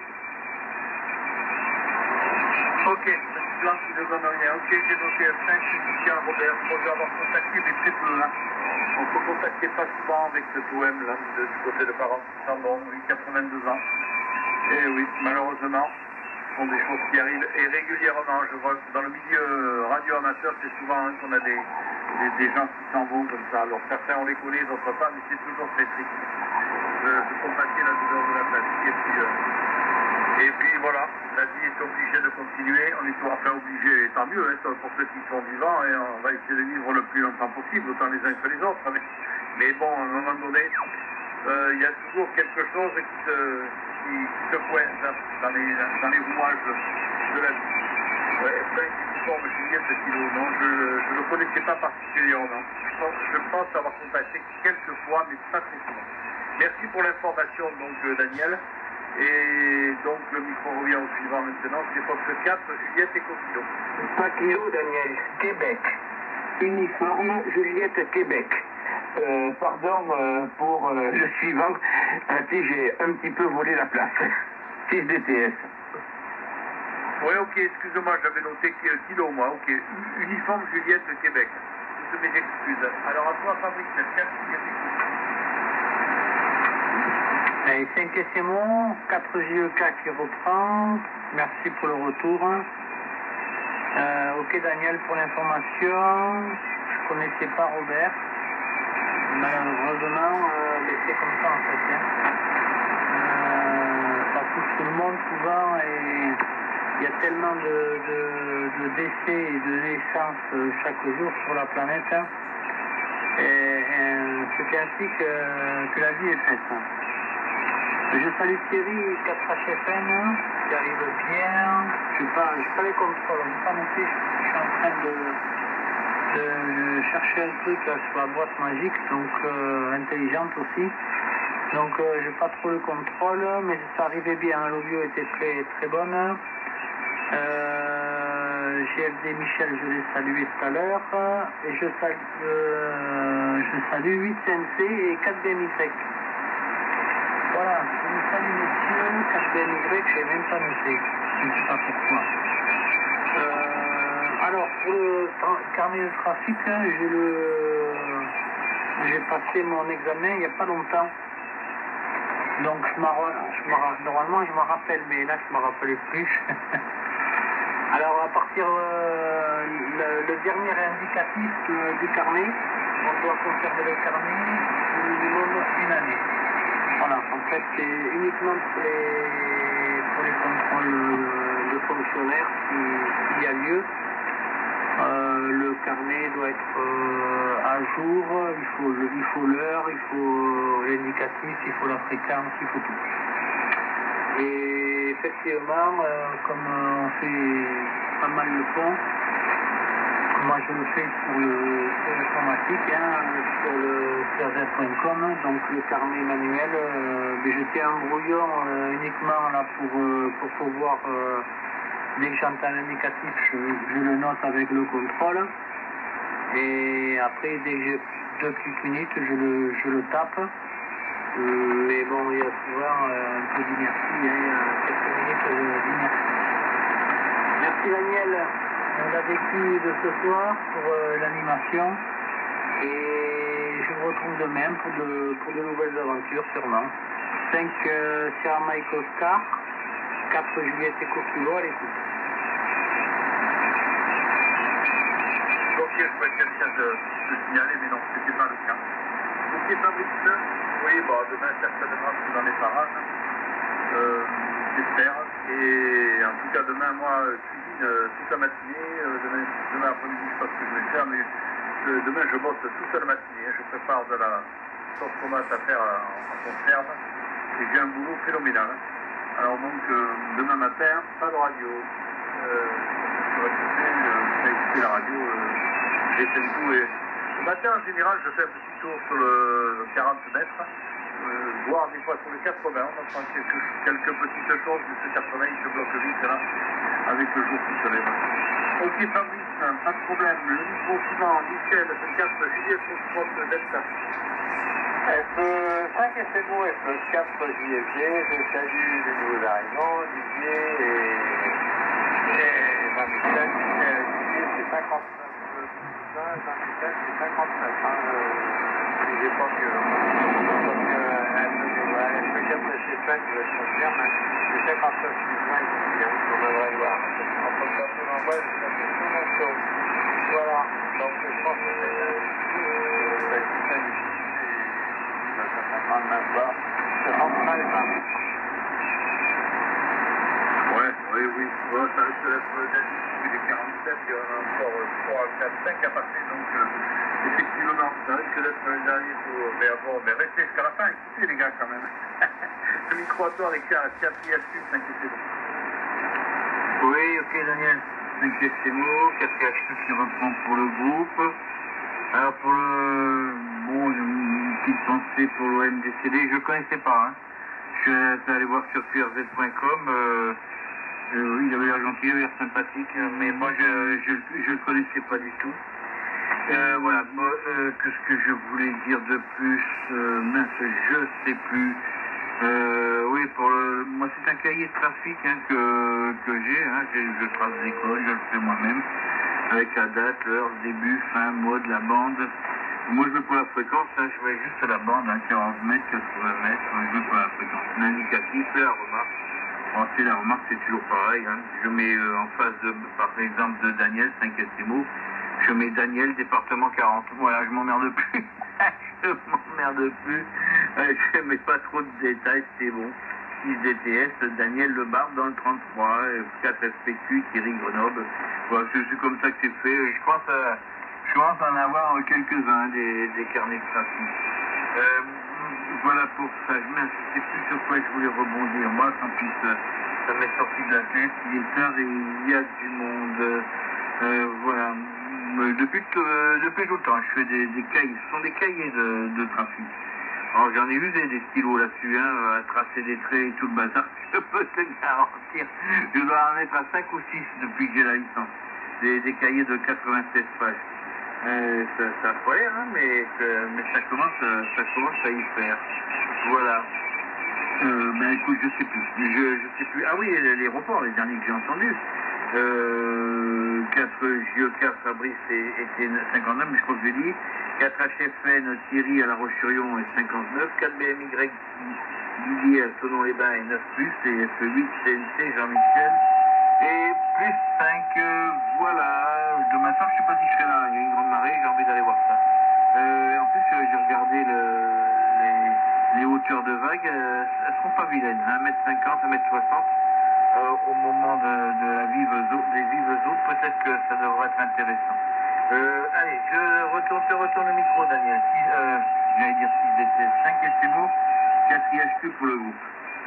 Ok, petit blanc qui ne donne rien. Ok, j'ai noté F5, je soutiens Robert. Bon, je vais avoir contacté, mais très peu. Hein. On ne se contactait pas souvent avec cet OM là, du côté de Parentis-en-Born, oui, 82 ans. Et oui, malheureusement, ce sont des choses qui arrivent. Et régulièrement, je vois que dans le milieu radio amateur, c'est souvent hein, qu'on a des gens qui s'en vont comme ça. Alors certains on les connaît, d'autres pas, mais c'est toujours très triste. De compatir la douleur de la famille. Et puis voilà, la vie est obligée de continuer, on est enfin obligé, tant mieux hein, pour ceux qui sont vivants, et on va essayer de vivre le plus longtemps possible, autant les uns que les autres. Mais bon, à un moment donné, il y a toujours quelque chose qui se coince hein, dans les rouages de la vie. Ouais, c'est une forme Juliette de kilo, non, je ne le connaissais pas particulièrement. Je pense avoir contacté quelques fois, mais pas très souvent. Merci pour l'information, donc Daniel. Et donc le micro revient au suivant maintenant, c'est Fox 4, Juliette et Coquillot. Pas kilo, Daniel, Québec. Uniforme, Juliette, Québec. Pardon pour le suivant, à qui j'ai un petit peu volé la place. 6 DTS. Oui, ok, excuse-moi, j'avais noté kilo, moi, ok. Uniforme, Juliette, Québec. Toutes mes excuses. Alors à toi, Fabrice, 4 Allez, 5 SMO, 4 JEK qui reprend. Merci pour le retour. Ok Daniel pour l'information. Je connaissais pas Robert. Malheureusement, c'est comme ça en fait. Ça touche tout le monde souvent et il y a tellement de décès et de naissances chaque jour sur la planète. Et c'est ainsi que la vie est faite. Je salue Thierry, 4HFN, qui arrive bien. Je n'ai pas les contrôles, je n'ai pas noté. Je suis en train de chercher un truc là, sur la boîte magique, donc intelligente aussi. Donc je n'ai pas trop le contrôle, mais ça arrivait bien. L'audio était très, très bonne. GFD Michel, je l'ai salué tout à l'heure. Et je salue 8 CNC et 4 BMY. Voilà, je vous salue messieurs, 4 BMY, je n'ai même pas noté, je ne sais pas pourquoi. Alors, pour le carnet de trafic, j'ai passé mon examen il n'y a pas longtemps. Donc, normalement, je me rappelle, mais là, je ne me rappelais plus. Alors, à partir le dernier indicatif du carnet, on doit conserver le carnet au minimum une année. Voilà, en fait, c'est uniquement pour les contrôles de fonctionnaires s'il y a lieu. Le carnet doit être à jour, il faut l'heure, il faut l'indicatif, il faut la fréquence, il faut tout. Et effectivement, comme on fait pas mal le pont, moi je le fais sur l'informatique, sur le CRZ.com, donc le carnet manuel, je tiens un brouillon uniquement là pour pouvoir, dès que j'entends l'indicatif, je le note avec le contrôle, et après dès que j'ai 2 petites minutes, je le tape, mais bon, il y a souvent un peu d'inertie, quelques minutes d'inertie. Merci Daniel. On a vécu de ce soir pour l'animation et je vous retrouve demain pour de nouvelles aventures sûrement. 5 Sierra Mike Oscar, 4 Juliette et Kilo à l'écoute. Ok, je pourrais être quelqu'un de signaler, mais non, c'était pas le cas. Ok, Fabrice, oui, bon, demain certainement c'est dans les parages, j'espère. Et en tout cas demain, moi, toute la matinée, demain après-midi, je sais pas ce que je vais faire, mais demain je bosse toute la matinée, je prépare de la sauce tomate à faire en conserve, et j'ai un boulot phénoménal. Alors donc, demain matin, pas de radio, je vais écouter la radio, j'éteins tout, et le matin en général, je fais un petit tour sur le 40 mètres, voire des fois sur le 80, on entend quelques petites choses, mais ce 80 il se bloque vite là, avec le jour qui se lève. Ok Fabrice, pas de problème. Le micro suivant, Michel, 4 Juliette Foxtrot Delta. F5 SMO, F4 JFG, je salue les nouveaux arrivants, Didier et Jean-Michel. Didier c'est 59, Jean-Michel c'est 59. J'ai pas mieux. F4 C5 je le confirme, c'est 59 C5 on devrait le voir. Voilà, donc je pense que Oui. Bon, ça risque d'être des 47, il y en a encore 3, 4, 5 à passer, donc effectivement, ça risque d'être le dernier pour... Mais restez jusqu'à la fin, écoutez les gars quand même. Le micro à toi avec 4 ISU, 5 SMO. Oui, ok Daniel, 5 SMO, 4 ISU qui reprend pour le groupe. Alors pour j'ai une petite pensée pour l'OMDCD, je ne connaissais pas, Je suis allé voir sur QRZ.com, oui, il avait l'air gentil, il avait l'air sympathique, mais moi je le connaissais pas du tout. Voilà, qu'est-ce que je voulais dire de plus, je sais plus. Oui, moi c'est un cahier de trafic que j'ai, je trace l'école, je le fais moi-même, avec la date, l'heure, début, fin, mode, la bande. Moi je veux pour la fréquence, je mets juste la bande, 40 mètres, 80 mètres, je veux pour la fréquence. L'indicatif, la remarque. Ensuite la remarque c'est toujours pareil, je mets en face par exemple de Daniel, 5 SMO, je mets Daniel, département 40. Voilà, je m'emmerde plus. Je mets pas trop de détails, c'est bon. 6 DTS, Daniel Le Barbe dans le 33, 4 SPQ, Thierry Grenoble. Voilà, c'est comme ça que c'est fait. Je commence à en avoir quelques-uns des carnets de trafic. Voilà pour ça. Je ne sais plus sur quoi je voulais rebondir. Moi, tant pis, ça m'est sorti de la tête. Il est tard et il y a du monde. Voilà. Depuis tout le temps, je fais des cahiers. Ce sont des cahiers de trafic. Alors j'en ai usé des stylos là-dessus, à tracer des traits et tout le bazar. Je peux te garantir. Je dois en mettre à 5 ou 6 depuis que j'ai la licence. Des cahiers de 96 pages. Ça a pas l'air, mais ça commence à y faire. Voilà. Écoute, je sais plus. Je sais plus. Ah oui, les reports, les derniers que j'ai entendus. 4 JEK Fabrice était 59, mais je crois que je l'ai dit. 4 HFN Thierry à La Roche-sur-Yon est 59. 4 BMY Didier à Tonon-les-Bains est 9+, et F8 CNC Jean-Michel. Et plus 5, voilà. Demain soir, je sais pas si je serai là. Il y a une grande marée, j'ai envie d'aller voir ça. En plus, j'ai regardé les hauteurs de vagues, elles seront pas vilaines. 1m50, 1m60. Au moment de la des vives eaux, peut-être que ça devrait être intéressant. Allez, te retourne le micro, Daniel. J'allais dire 6 DTS, 5 SMO, 4 IHQ pour le groupe.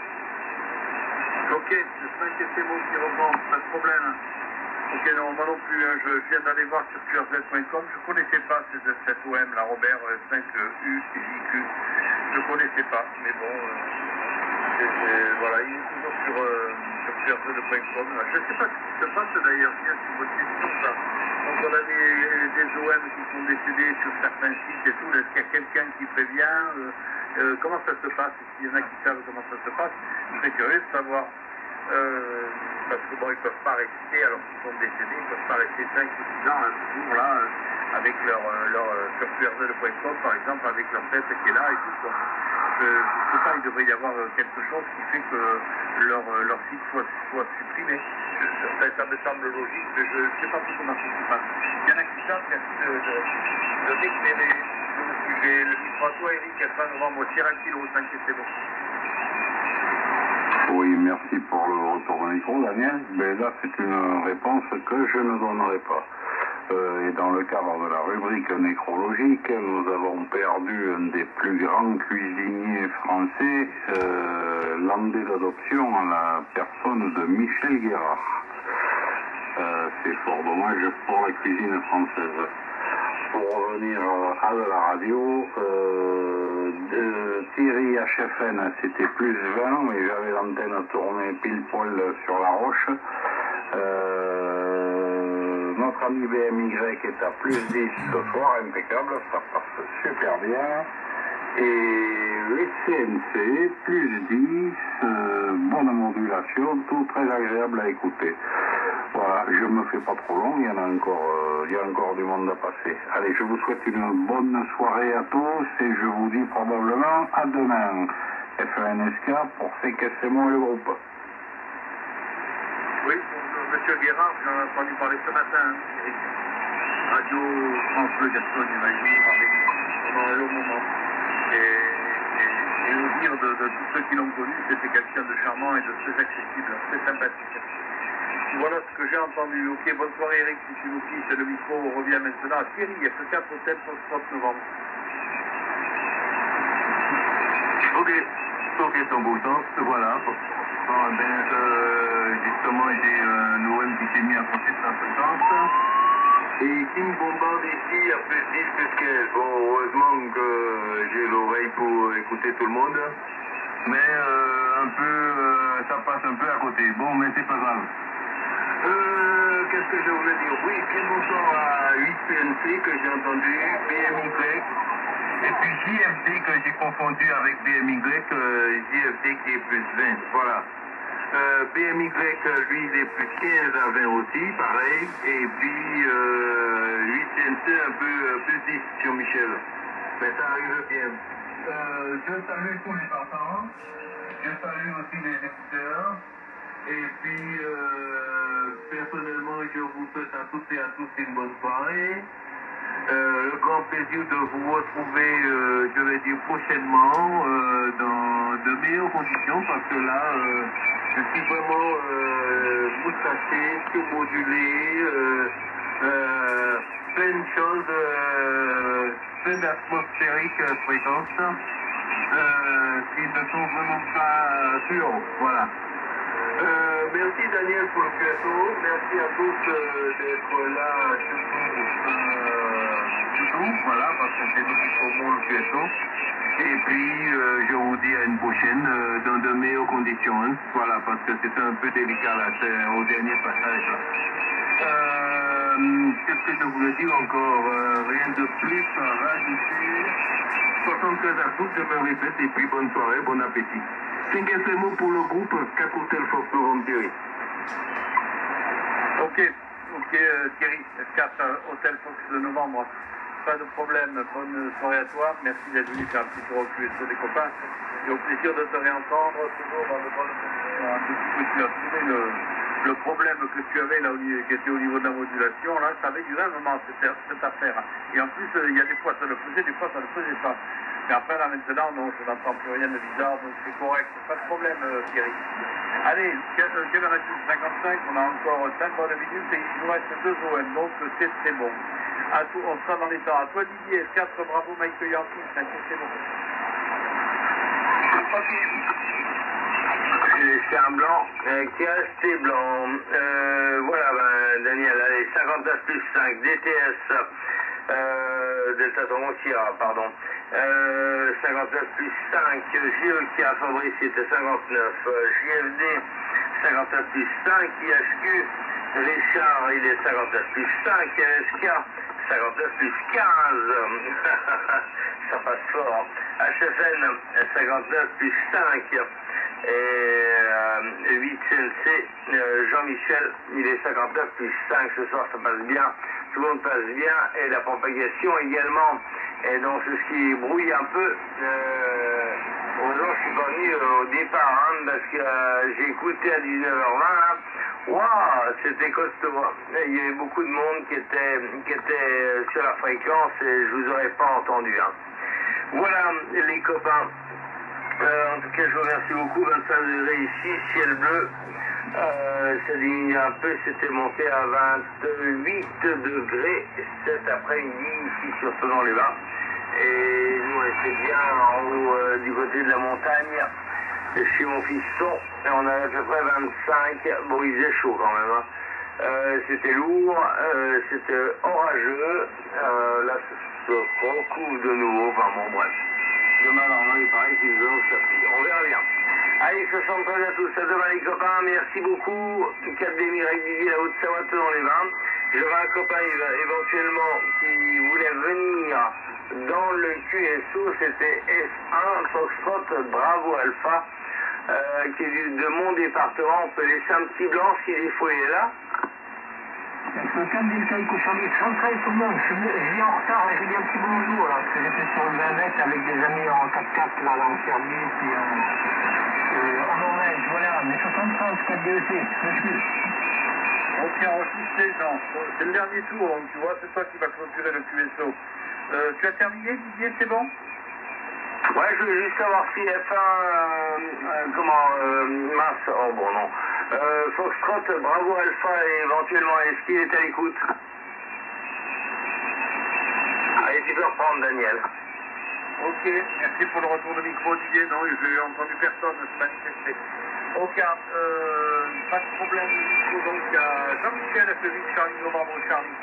Ok, le 5 SMO qui reprend, pas de problème. Ok, non, moi non plus, hein, je viens d'aller voir sur QRZ.com, je ne connaissais pas cette OM, la Robert 5U et JQ, je ne connaissais pas, mais bon, voilà, il est toujours sur QRZ.com. Je ne sais pas ce qui se passe d'ailleurs, c'est votre question ça. Donc on a des OM qui sont décédés sur certains sites et tout, est-ce qu'il y a quelqu'un qui prévient comment ça se passe? S'il y en a qui savent comment ça se passe, je serais curieux de savoir. Parce que bon, ils ne peuvent pas rester, alors qu'ils sont décédés, ils ne peuvent pas rester 5 ou 6 ans toujours là, avec leur sur QRZ.com par exemple, avec leur tête qui est là et tout. Je ne sais pas, il devrait y avoir quelque chose qui fait que leur site soit supprimé. Ça me semble logique, mais je ne sais pas plus comment ça se passe. Il y en a qui savent, merci de m'éclairer sur le sujet. Le micro à toi, Eric, à 3 novembre, tire un kilo, t'inquiétez-vous. Oui, merci pour le retour de micro, Daniel. Mais là, c'est une réponse que je ne donnerai pas. Et dans le cadre de la rubrique nécrologique, nous avons perdu un des plus grands cuisiniers français, landais d'adoption, en la personne de Michel Guérard. C'est fort dommage pour la cuisine française. Pour revenir à la radio, de Thierry HFN, c'était plus 20, mais j'avais l'antenne tournée pile poil sur la roche. Notre ami BMY est à plus 10 ce soir, impeccable, ça passe super bien. Et les CNC, plus 10, bonne modulation, tout très agréable à écouter. Voilà, je ne me fais pas trop long, il y a encore du monde à passer. Allez, je vous souhaite une bonne soirée à tous et je vous dis probablement à demain. FNSK pour CKSMO et le groupe. Oui, Monsieur Guérard, j'en ai entendu parler ce matin, Eric. Radio France Bleu Gascogne, il m'a écouté parler pendant un long moment. Et au dire de tous ceux qui l'ont connu, c'était quelqu'un de charmant et de très accessible, très sympathique. Voilà ce que j'ai entendu. Ok, bonne soirée Eric, si tu nous quittes, le micro revient maintenant à Thierry, F4 Hôtel pour le 30 novembre. Ok, ton beau temps, voilà. Bon, justement, j'ai un OM qui s'est mis à passer de 150. Et qui me bombarde ici à plus 10, plus 15. Bon, heureusement que j'ai l'oreille pour écouter tout le monde. Mais ça passe un peu à côté. Bon, mais c'est pas grave. Qu'est-ce que je voulais dire? Oui, bien bonsoir à 8PNC que j'ai entendu, BMY. Et puis JFD que j'ai confondu avec BMY, JFD qui est plus 20. Voilà. BMY, lui, il est plus 15 à 20 aussi, pareil. Et puis 8CNC un peu plus 10 sur Michel. Mais ça arrive bien. Je salue tous les partants. Je salue aussi les écouteurs. Et puis, personnellement, je vous souhaite à toutes et à tous une bonne soirée. Le grand plaisir de vous retrouver, je vais dire prochainement, dans de meilleures conditions, parce que là, je suis vraiment moustaché, surmodulé, plein de choses, plein d'atmosphériques fréquences, qui ne sont vraiment pas sûres. Voilà. Merci Daniel pour le QSO, merci à tous d'être là, surtout, voilà, parce que c'est nous qui formons le QSO. Et puis, je vous dis à une prochaine, dans de meilleures conditions, hein. Voilà, parce que c'était un peu délicat là, c'est au dernier passage là. Qu'est-ce que je voulais dire encore? Rien de plus à rajouter. 73 à tous, je me répète, et puis bonne soirée, bon appétit. 5 mots pour le groupe 4 Hôtel Fox Novembre Thierry. Ok, Thierry, 4 Hôtel Fox de novembre. Pas de problème, bonne soirée à toi. Merci d'être venu faire un petit tour au QSO des copains. Et au plaisir de te réentendre, toujours dans de bonnes conditions. Tu as trouvé Le problème que tu avais là, qui était au niveau de la modulation, là, ça avait duré un moment cette affaire. Et en plus, il y a des fois ça le faisait, des fois ça ne le faisait pas. Mais après, là, maintenant, non, je n'entends plus rien de bizarre, donc c'est correct. Pas de problème, Thierry. Allez, quelle heure est-il? 55, on a encore 5 bonnes minutes et il nous reste 2 OM, donc c'est très bon. On sera dans les temps. À toi, Didier, 4, bravo, Mike Yankee, c'est bon. C'est un blanc qui est resté blanc. Voilà, Daniel, allez, 59 plus 5, DTS, Delta Toronto Sierra, pardon. 59 plus 5, JE qui a Fabrice, c'était 59, JFD, 59 plus 5, IHQ, Richard, il est 59 plus 5, LSK, 59 plus 15, ça passe fort, HFN, 59 plus 5, et 8 CNC, Jean-Michel, il est 59 plus 5, ce soir ça passe bien, tout le monde passe bien, et la propagation également, et donc c'est ce qui brouille un peu, heureusement je suis pas venu au départ, hein, parce que j'ai écouté à 19h20, waouh, c'était costaud, il y avait beaucoup de monde qui était sur la fréquence, et je vous aurais pas entendu, hein. Voilà les copains. En tout cas, je vous remercie beaucoup. 25 degrés ici, ciel bleu. Ça diminue un peu, c'était monté à 28 degrés cet après-midi ici sur Tonon-les-Bains. Et nous, on était bien en haut du côté de la montagne, chez mon fiston. Et on avait à peu près 25. Bon, il faisait chaud quand même, hein. C'était lourd, c'était orageux. Là, ça se recouvre de nouveau. Enfin bon, bref. Demain, normalement, il paraît qu'ils ont sorti. On verra bien. Allez, 73 à tous. À demain, les copains. Merci beaucoup. 4 Démirec Didier, la Haute-Savoie, dans les vins. J'avais un copain éventuellement qui voulait venir dans le QSO. C'était S1 Foxtrot Bravo Alpha, qui est de mon département. On peut laisser un petit blanc si des fois il est là. Quelqu'un de Delta Ecocharlie, 113 tout le monde, je viens en retard, j'ai dit un petit bonjour là, parce que j'étais sur le 20 mètres avec des amis en 4x4 là, en Serbie, puis en Norvège, voilà, mais 73, 4 DEC, monsieur. Ok, enregistre les gens, c'est le dernier tour, donc tu vois, c'est toi qui vas clôturer le QSO. Tu as terminé, Didier, c'est bon? Ouais, je voulais juste savoir si F1, mince, oh bon non, Foxtrot, Bravo Alpha et éventuellement, est-ce qu'il est à l'écoute? Allez, tu peux reprendre, Daniel. Ok, merci pour le retour de micro, Didier. Non, j'ai entendu personne se manifester. Ok, pas de problème de micro, donc à Jean-Michel F8, Charlie Novembre, Charlie.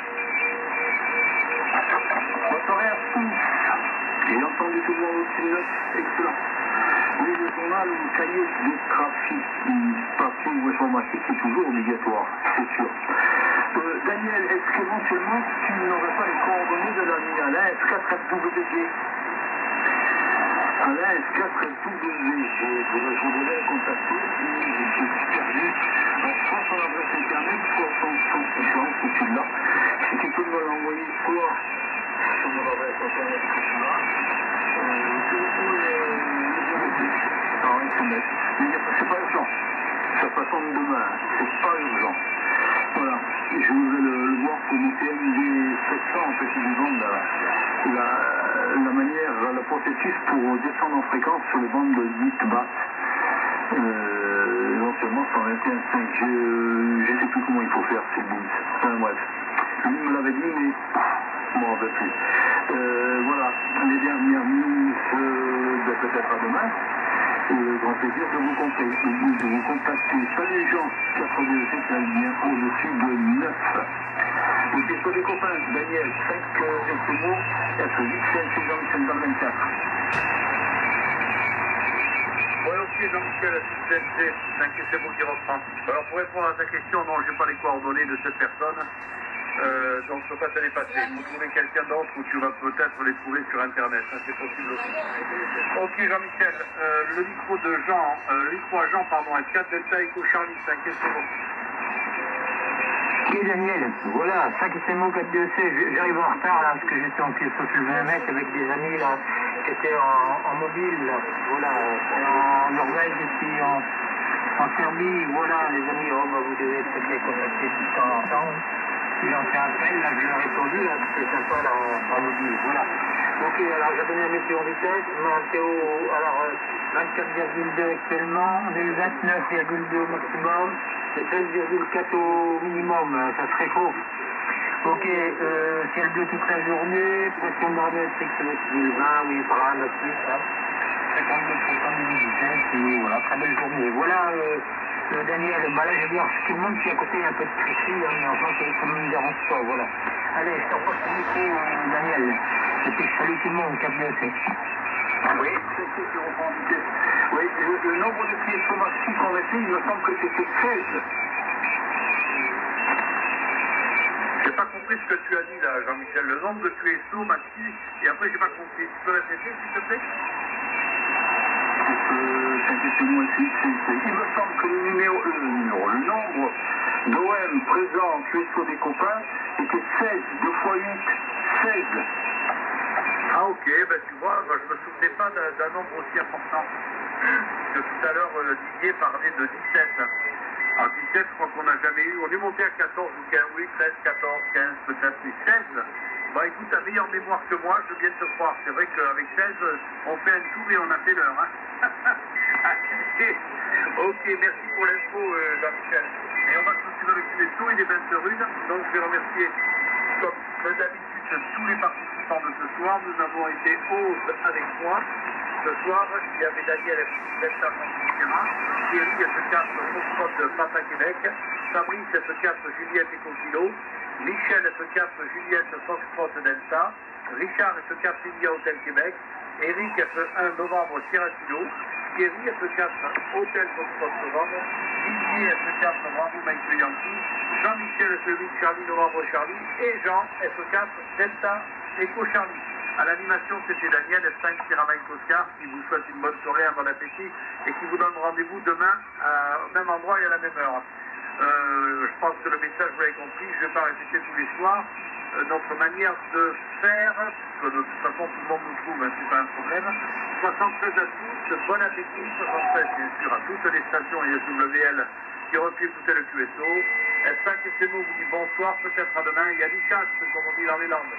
Bonsoir à tous. J'ai entendu tout le monde aussi, excellent. Oui, le journal ou le cahier de trafic, papier ou informatique est toujours obligatoire, c'est sûr. Daniel, est-ce qu'éventuellement tu n'aurais pas les coordonnées de l'ami Alain S4FWG? Alain S4FWG, je voudrais le contacter et je suis perdu. Soit son adresse internet, soit son préférence que tu l'as. Si tu peux me l'envoyer soit sur mon adresse internet que tu l'as, c'est pas urgent. Ça passe demain, c'est pas urgent. Voilà, je voudrais le voir pour mon TMD 700 en petit vivant, la manière, le processus pour descendre en fréquence sur les bandes de 8 basses. Éventuellement 121.5. Je sais plus comment il faut faire ces booms. Bref. Lui me l'avait dit, mais bon, en fait plus. Voilà, les dernières news peut-être à demain. Grand plaisir de vous contacter. Salut Jean, 427 la ligne au-dessus de 9. Ok, sur les copains, Daniel, 5 SMO, F8, CNC Jean-Michel dans le 24. Ouais, ok, Jean-Michel, CNC, 5 SMO qui reprend. Alors, pour répondre à ta question, non, je n'ai pas les coordonnées de cette personne. Donc je ne peux pas te les passer. Il faut trouver quelqu'un d'autre ou tu vas peut-être les trouver sur internet, ça c'est possible aussi. Ok Jean-Michel, le micro de Jean, le micro à Jean, pardon, S4 Delta Echo Charlie, 5 SMO. Ok Daniel, voilà, 5 SMO 4 DEC, j'arrive en retard là, parce que j'étais en pied sur le 20 mètres avec des amis là, qui étaient en mobile, là. Voilà, en Norvège et puis En Serbie, voilà les amis, oh, bah, vous devez peut-être les contacter de temps en temps. Si j'en fais appel, là je leur ai répondu, là, c'est sympa là, en mobile, voilà. Ok, alors j'ai donné la météo en vitesse, météo, alors 24,2 actuellement, on a eu 29,2 au maximum, et 16,4 au minimum, ça serait faux. Ok, ciel bleu toute la journée, pression barométrique ça va être 20, oui, par là, un peu plus, là. 52% d'humidité, et voilà, très belle journée. Voilà, Daniel, bah là j'ai bien reçu tout le monde, puis à côté il y a un peu de tricherie, hein, mais enfin ça ne me dérange pas, voilà. Allez, je t'en passe le micro, Daniel, et puis je salue tout le monde, cap de C. Oui, oui, le nombre de pieds maxi qu'on a fait, il me semble que c'était 16. J'ai pas compris ce que tu as dit là, Jean-Michel, le nombre de QSO maxi, et après j'ai pas compris. Tu peux répéter s'il te plaît? Moi, il me semble que le nombre d'OM présents en QSO des copains était 16, 2 fois 8, 16. Ah ok, ben tu vois, ben, je me souvenais pas d'un nombre aussi important. Que tout à l'heure Didier parlait de 17. Alors 17, je crois qu'on n'a jamais eu. On est monté à 14 ou 15, oui, 13, 14, 15, peut-être, mais 16. Bah écoute, t'as meilleure mémoire que moi, je viens de te croire. C'est vrai qu'avec 16, on fait un tour et on a fait l'heure. Hein. Ok, merci pour l'info, Jean-Michel. Et on va continuer avec les sous, il est 20 rude. Donc je vais remercier, comme d'habitude, tous les participants de ce soir. Nous avons été 11 avec moi. Ce soir, il y avait Daniel Delta Sierra, Thierry S4 Foxtrot Papa Québec, Fabrice S4 Juliette Eco Kilo, Michel S4 Juliette Foxtrot Delta, Richard S4 India Hôtel Québec, Eric F1 Novembre Sierra Kilo, Thierry S4 Hôtel Foxtrot Novembre, Didier S4 Bravo Mike Yankee, Jean-Michel S8 Charlie Novembre Charlie et Jean S4 Delta Eco Charlie. À l'animation, c'était Daniel F5 Sierra Mike Oscar qui vous souhaite une bonne soirée, un bon appétit et qui vous donne rendez-vous demain au même endroit et à la même heure. Je pense que le message, vous l'avez compris, je ne vais pas répéter tous les soirs. Notre manière de faire, que de toute façon tout le monde nous trouve, hein, c'est pas un problème. 73 à tous, bon appétit, 73 bien sûr à toutes les stations et SWL qui ont pu écouter le QSO. F5 SMO vous dit bonsoir, peut-être à demain, et à Nicas, comme on dit dans les Landes.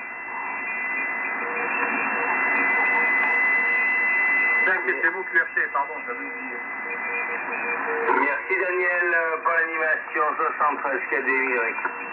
5 SMO QRT, pardon, j'avais oublié. Merci Daniel pour l'animation 73 KDY.